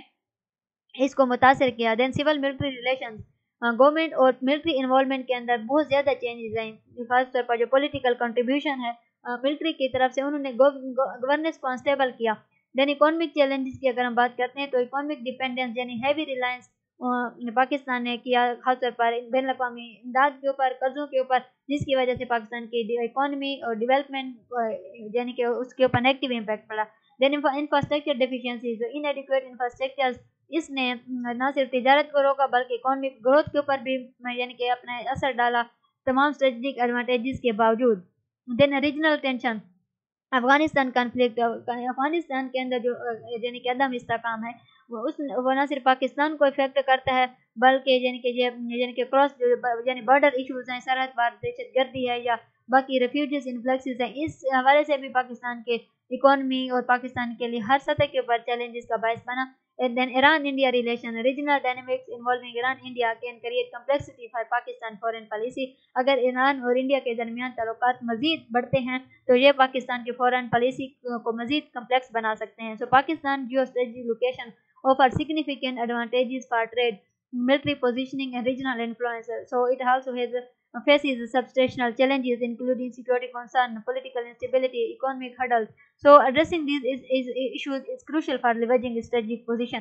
इसको मुतासर किया। Then civil military relations, government और मिलिट्री इन्वॉल्वमेंट के अंदर बहुत ज़्यादा चेंजेस आए, खासतौर पर जो पॉलिटिकल कंट्रीब्यूशन है मिलिट्री की तरफ से उन्होंने गवर्नेंस को अनस्टेबल किया। देन इकोनॉमिक चैलेंजेस की अगर हम बात करते हैं तो इकोनॉमिक डिपेंडेंस यानी हैवी रिलायंस पाकिस्तान ने किया, खासतौर पर बैन अवी इमदाद के ऊपर, कर्ज़ों के ऊपर, जिसकी वजह से पाकिस्तान की इकोनॉमी और डेवलपमेंट यानी कि उसके ऊपर नेगेटिव इम्पैक्ट पड़ा। Then infrastructure deficiencies, inadequate infrastructures, इसने न सिर्फ तिजारत को रोका बल्कि इकोनॉमिक ग्रोथ के ऊपर भी यानी कि अपना असर डाला तमाम स्ट्रेटजिक एडवांटेजेस के बावजूद। Then regional tension, Afghanistan conflict, Afghanistan के अंदर जो यानी कि अदम इस्तेकाम है वो न सिर्फ पाकिस्तान को इफेक्ट करता है बल्कि यानी कि क्रॉस यानी बॉर्डर इशूज़ हैं, सरहद पार दहशतगर्दी है या बाकी रेफ्यूजीज इन्फ्लक्सेस हैं, इस हवाले से भी पाकिस्तान के इकोनॉमी और पाकिस्तान के लिए हर सतह के ऊपर चैलेंजेस का बायस बना। And then Iran India relation, regional dynamics involving Iran India can create complexity for Pakistan foreign policy. अगर ईरान और इंडिया के दरमियान ताल्लुकात मजीद बढ़ते हैं तो ये पाकिस्तान की फॉरेन पॉलिसी को मजीद कम्प्लेक्स बना सकते हैं। So Pakistan geo strategic location offer significant advantages for trade, military positioning and regional influence, so it also faces substantial challenges including security concern, political instability, economic hurdles. So addressing these issues is crucial for leveraging strategic position.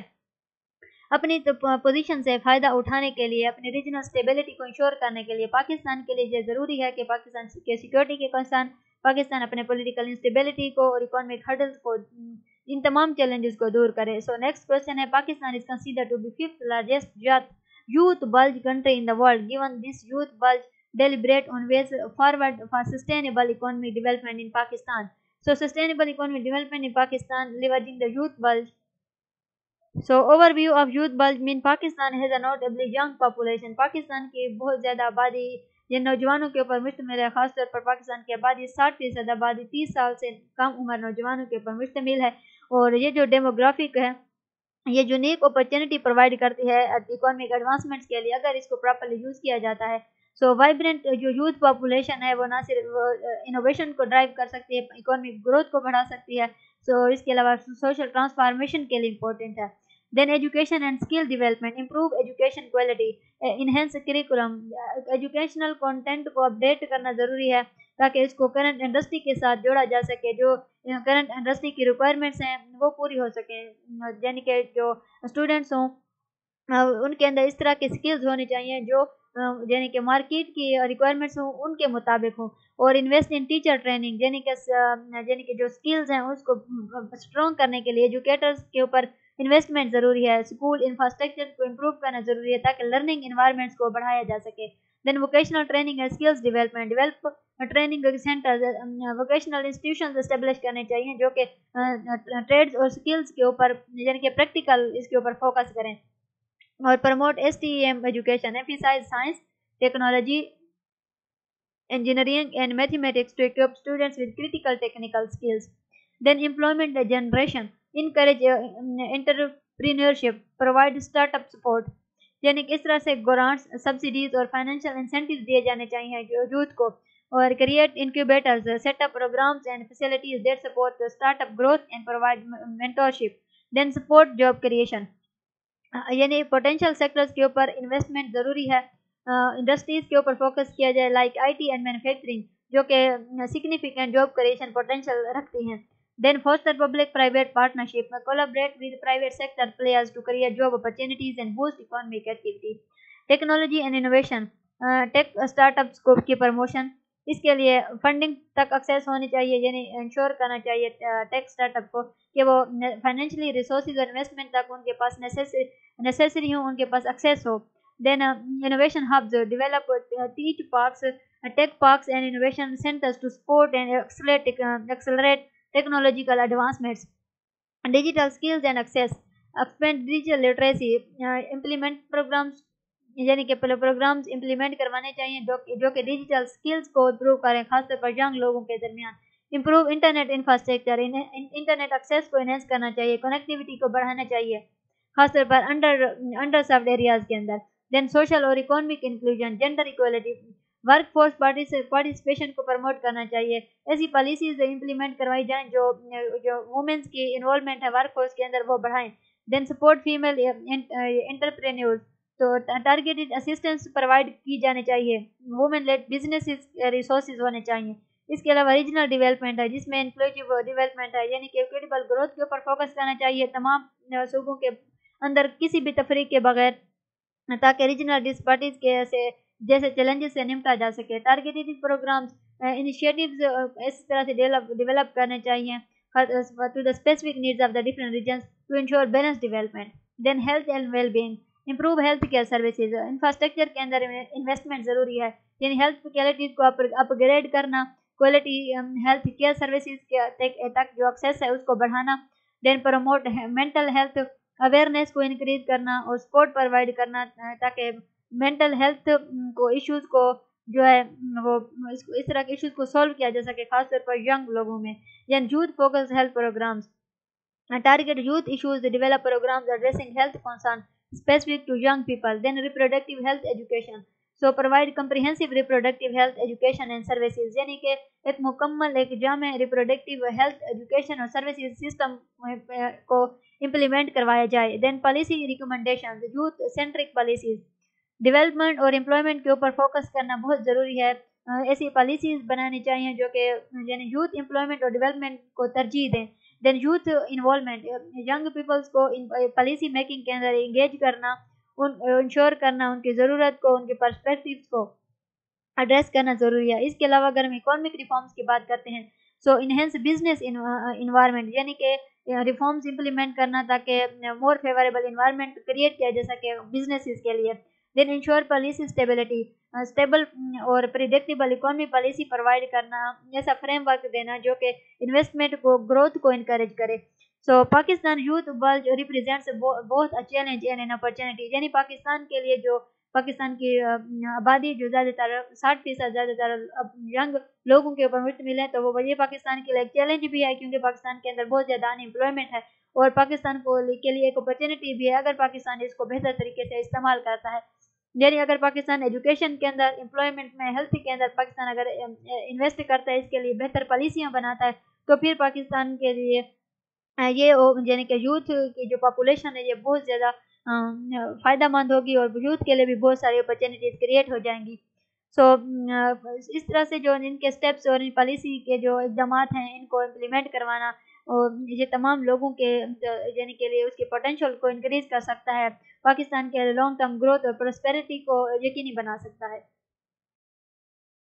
अपनी position से फ़ायदा उठाने के लिए, अपनी regional stability को ensure करने के लिए पाकिस्तान के लिए ये ज़रूरी है कि पाकिस्तान के सिक्योरिटी के कंसर्न, पाकिस्तान अपने पॉलिटिकल इंस्टेबिलिटी को और इकोनॉमिक हर्डल्स को, इन तमाम चैलेंजेस को दूर करे। सो नेक्स्ट क्वेश्चन है, Pakistan is considered to be 5th largest youth bulge country in the world. Given this youth bulge, deliberate on ways forward for sustainable economic development in Pakistan. So sustainable economic development in Pakistan leveraging the youth bulge. So overview of youth bulge mean Pakistan has a notably young population. Pakistan की बहुत ज़्यादा आबादी ये नौजवानों के ऊपर मुश्तमिल है, खासतौर पर पाकिस्तान की आबादी 60% आबादी 30 साल से कम उम्र नौजवानों के ऊपर मुश्तमिल है और ये जो डेमोग्राफिक है ये यूनिक अपॉर्चुनिटी प्रोवाइड करती है इकोनॉमिक एडवांसमेंट्स के लिए अगर इसको प्रॉपर्ली यूज़ किया जाता है। सो वाइब्रेंट जो यूथ पॉपुलेशन है वो ना सिर्फ इनोवेशन को ड्राइव कर सकती है, इकोनॉमिक ग्रोथ को बढ़ा सकती है, सो इसके अलावा सोशल ट्रांसफॉर्मेशन के लिए इम्पोर्टेंट है। Then education and skill development, improve education quality, enhance curriculum, educational content को अपडेट करना ज़रूरी है ताकि इसको करंट इंडस्ट्री के साथ जोड़ा जा सके, जो करंट इंडस्ट्री की रिक्वायरमेंट्स हैं वो पूरी हो सकें, यानी कि जो स्टूडेंट्स हों उनके अंदर इस तरह के स्किल्स होने चाहिए जो यानी कि मार्केट की रिक्वायरमेंट्स हों उनके मुताबिक हो। और इन्वेस्ट इन टीचर ट्रेनिंग, यानी कि जो स्किल्स हैं उसको स्ट्रॉन्ग करने के लिए एजुकेटर्स के ऊपर इन्वेस्टमेंट ज़रूरी है। स्कूल इंफ्रास्ट्रक्चर को इम्प्रूव करना ज़रूरी है ताकि लर्निंग इन्वायरमेंट्स को बढ़ाया जा सके। Then vocational training and skills development, develop training centres, vocational institution establish करने चाहिए जो कि ट्रेड्स और स्किल्स के ऊपर यानी कि प्रैक्टिकल इसके ऊपर फोकस करें। और promote STEM education, emphasise science, technology, engineering and mathematics to equip students with critical technical skills. Then employment generation, encourage entrepreneurship, provide startup support, यानी कि इस तरह से ग्रांट्स, सब्सिडीज और फाइनेंशियल इंसेंटिव दिए जाने चाहिए यूथ को। और create incubators, set up programmes and facilities that support startup growth and provide mentorship. Then support job creation, यानी पोटेंशियल सेक्टर्स के ऊपर इन्वेस्टमेंट ज़रूरी है, इंडस्ट्रीज़ के ऊपर फोकस किया जाए लाइक IT एंड मैन्युफैक्चरिंग जो कि सिग्निफिकेंट जॉब क्रिएशन पोटेंशियल रखती हैं। Then foster public private partnership, collaborate with private sector players to create job opportunities and boost economic activity. Technology and innovation, tech startups को की promotion, इसके लिए funding तक access होनी चाहिए, यानी इंश्योर करना चाहिए टेक स्टार्टअप को कि वो फाइनेंशियली रिसोर्सेज और इन्वेस्टमेंट तक उनके पास नेसेसरी हो, उनके पास एक्सेस हो। Then innovation hubs, develop teach parks, tech parks and innovation centers to support and accelerate technological advancements. Digital skills and access, expand digital literacy, implement programs, यानी कि programmes implement करवाने चाहिए जो कि डिजिटल स्किल्स को improve करें, खासतौर पर यंग लोगों के दरमियान। Improve internet infrastructure, internet access को एनहेंस करना चाहिए, कनेक्टिविटी को बढ़ाना चाहिए खासतौर पर अंडर सर्व्ड एरियाज के अंदर। देन सोशल और economic inclusion, gender equality, work force participation को प्रमोट करना चाहिए। ऐसी पॉलिसीज इम्प्लीमेंट करवाई जाएं जो वुमेन्स की इन्वॉल्वमेंट है वर्क फोर्स के अंदर वो बढ़ाएं। देन सपोर्ट फीमेल एंटरप्रेन्योर्स, तो टारगेटेड असिस्टेंस प्रोवाइड की जाने चाहिए, वुमेन लेड बिजनेस रिसोर्सेज होने चाहिए। इसके अलावा रीजनल डेवलपमेंट है जिसमें इंक्लूसिव डेवलपमेंट है, यानी कि इक्विटेबल ग्रोथ के ऊपर फोकस करना चाहिए तमाम सूबों के अंदर किसी भी तफरीक के बगैर, ताकि रीजनल डिस्पैरिटीज के जैसे चैलेंजेस से निपटा जा सके। टारगेटेड प्रोग्राम्स इनिशिएटिव्स इस तरह से डेवलप करने चाहिए to the specific needs of the different regions to ensure balance development. Then health and wellbeing, improve health care services, infrastructure के अंदर इन्वेस्टमेंट ज़रूरी है, यानी हेल्थ क्वालिटी को अपग्रेड करना, क्वालिटी हेल्थ केयर सर्विसेज के तक जो एक्सेस है उसको बढ़ाना। Then promote mental health awareness को इंक्रीज करना और सपोर्ट प्रोवाइड करना ताकि मेंटल हेल्थ को इश्यूज़ को जो है वो इस तरह के इश्यूज़ को सॉल्व किया जा सके खासतौर पर यंग लोगों में। यानी youth focus health programmes, target youth issues, develop programmes addressing health concern specific to young people. Then reproductive health education, so provide comprehensive reproductive health education and services, यानी कि एक मुकम्मल एक जामे reproductive health education और services system को implement करवाया जाए। Then policy recommendations, youth centric policies, development और employment के ऊपर focus करना बहुत ज़रूरी है। ऐसी पॉलिसीज़ बनानी चाहिए जो कि यानी यूथ एम्प्लॉयमेंट और डेवलपमेंट को तरजीह दें। Then youth involvement, young peoples को पॉलिसी मेकिंग के अंदर इंगेज करना, इंश्योर करना, उनकी ज़रूरत को, उनके पर्सपेक्टिव्स को एड्रेस करना ज़रूरी है। इसके अलावा अगर हम इकोनॉमिक रिफॉर्म्स की बात करते हैं सो इनहेंस बिजनेस इन्वायरमेंट, यानी कि रिफॉर्म्स इम्प्लीमेंट करना ताकि मोर फेवरेबल इन्वायरमेंट क्रिएट किया जा सके बिजनेसेस के लिए। Then ensure policy stability, stable और प्रिडिक्टेबल इकोनॉमी पॉलिसी प्रोवाइड करना, ऐसा फ्रेमवर्क देना जो कि इन्वेस्टमेंट को, ग्रोथ को इनकरेज करे। So Pakistan youth bulge represents both a challenge and an opportunity, यानी पाकिस्तान के लिए जो पाकिस्तान की आबादी जो ज़्यादातर 60% ज़्यादातर यंग लोगों के ऊपर मुश्तमिल है, तो वो ये पाकिस्तान के लिए एक चैलेंज भी है क्योंकि पाकिस्तान के अंदर बहुत ज़्यादा अनएम्प्लॉयमेंट है और पाकिस्तान को के लिए एक अपॉर्चुनिटी भी है अगर पाकिस्तान इसको बेहतर तरीके से इस्तेमाल करता है। यानी अगर पाकिस्तान एजुकेशन के अंदर, एम्प्लॉयमेंट में, हेल्थ के अंदर पाकिस्तान अगर इन्वेस्ट करता है, इसके लिए बेहतर पॉलिसियाँ बनाता है, तो फिर पाकिस्तान के लिए یہ یعنی کہ یوتھ کی جو پاپولیشن ہے یہ بہت زیادہ فائدہ مند ہوگی اور یوتھ کے لیے بھی بہت ساری اپرچونیٹیز کریٹ ہو جائیں گی. سو اس طرح سے جو ان کے سٹیپس اور ان پالیسی کے جو اقدامات ہیں ان کو امپلیمنٹ کروانا اور یہ تمام لوگوں کے یعنی کے لیے اس کی پوٹینشیل کو انکریز کر سکتا ہے, پاکستان کے لانگ ٹرم گروتھ اور پراسپیرٹی کو یقینی بنا سکتا ہے.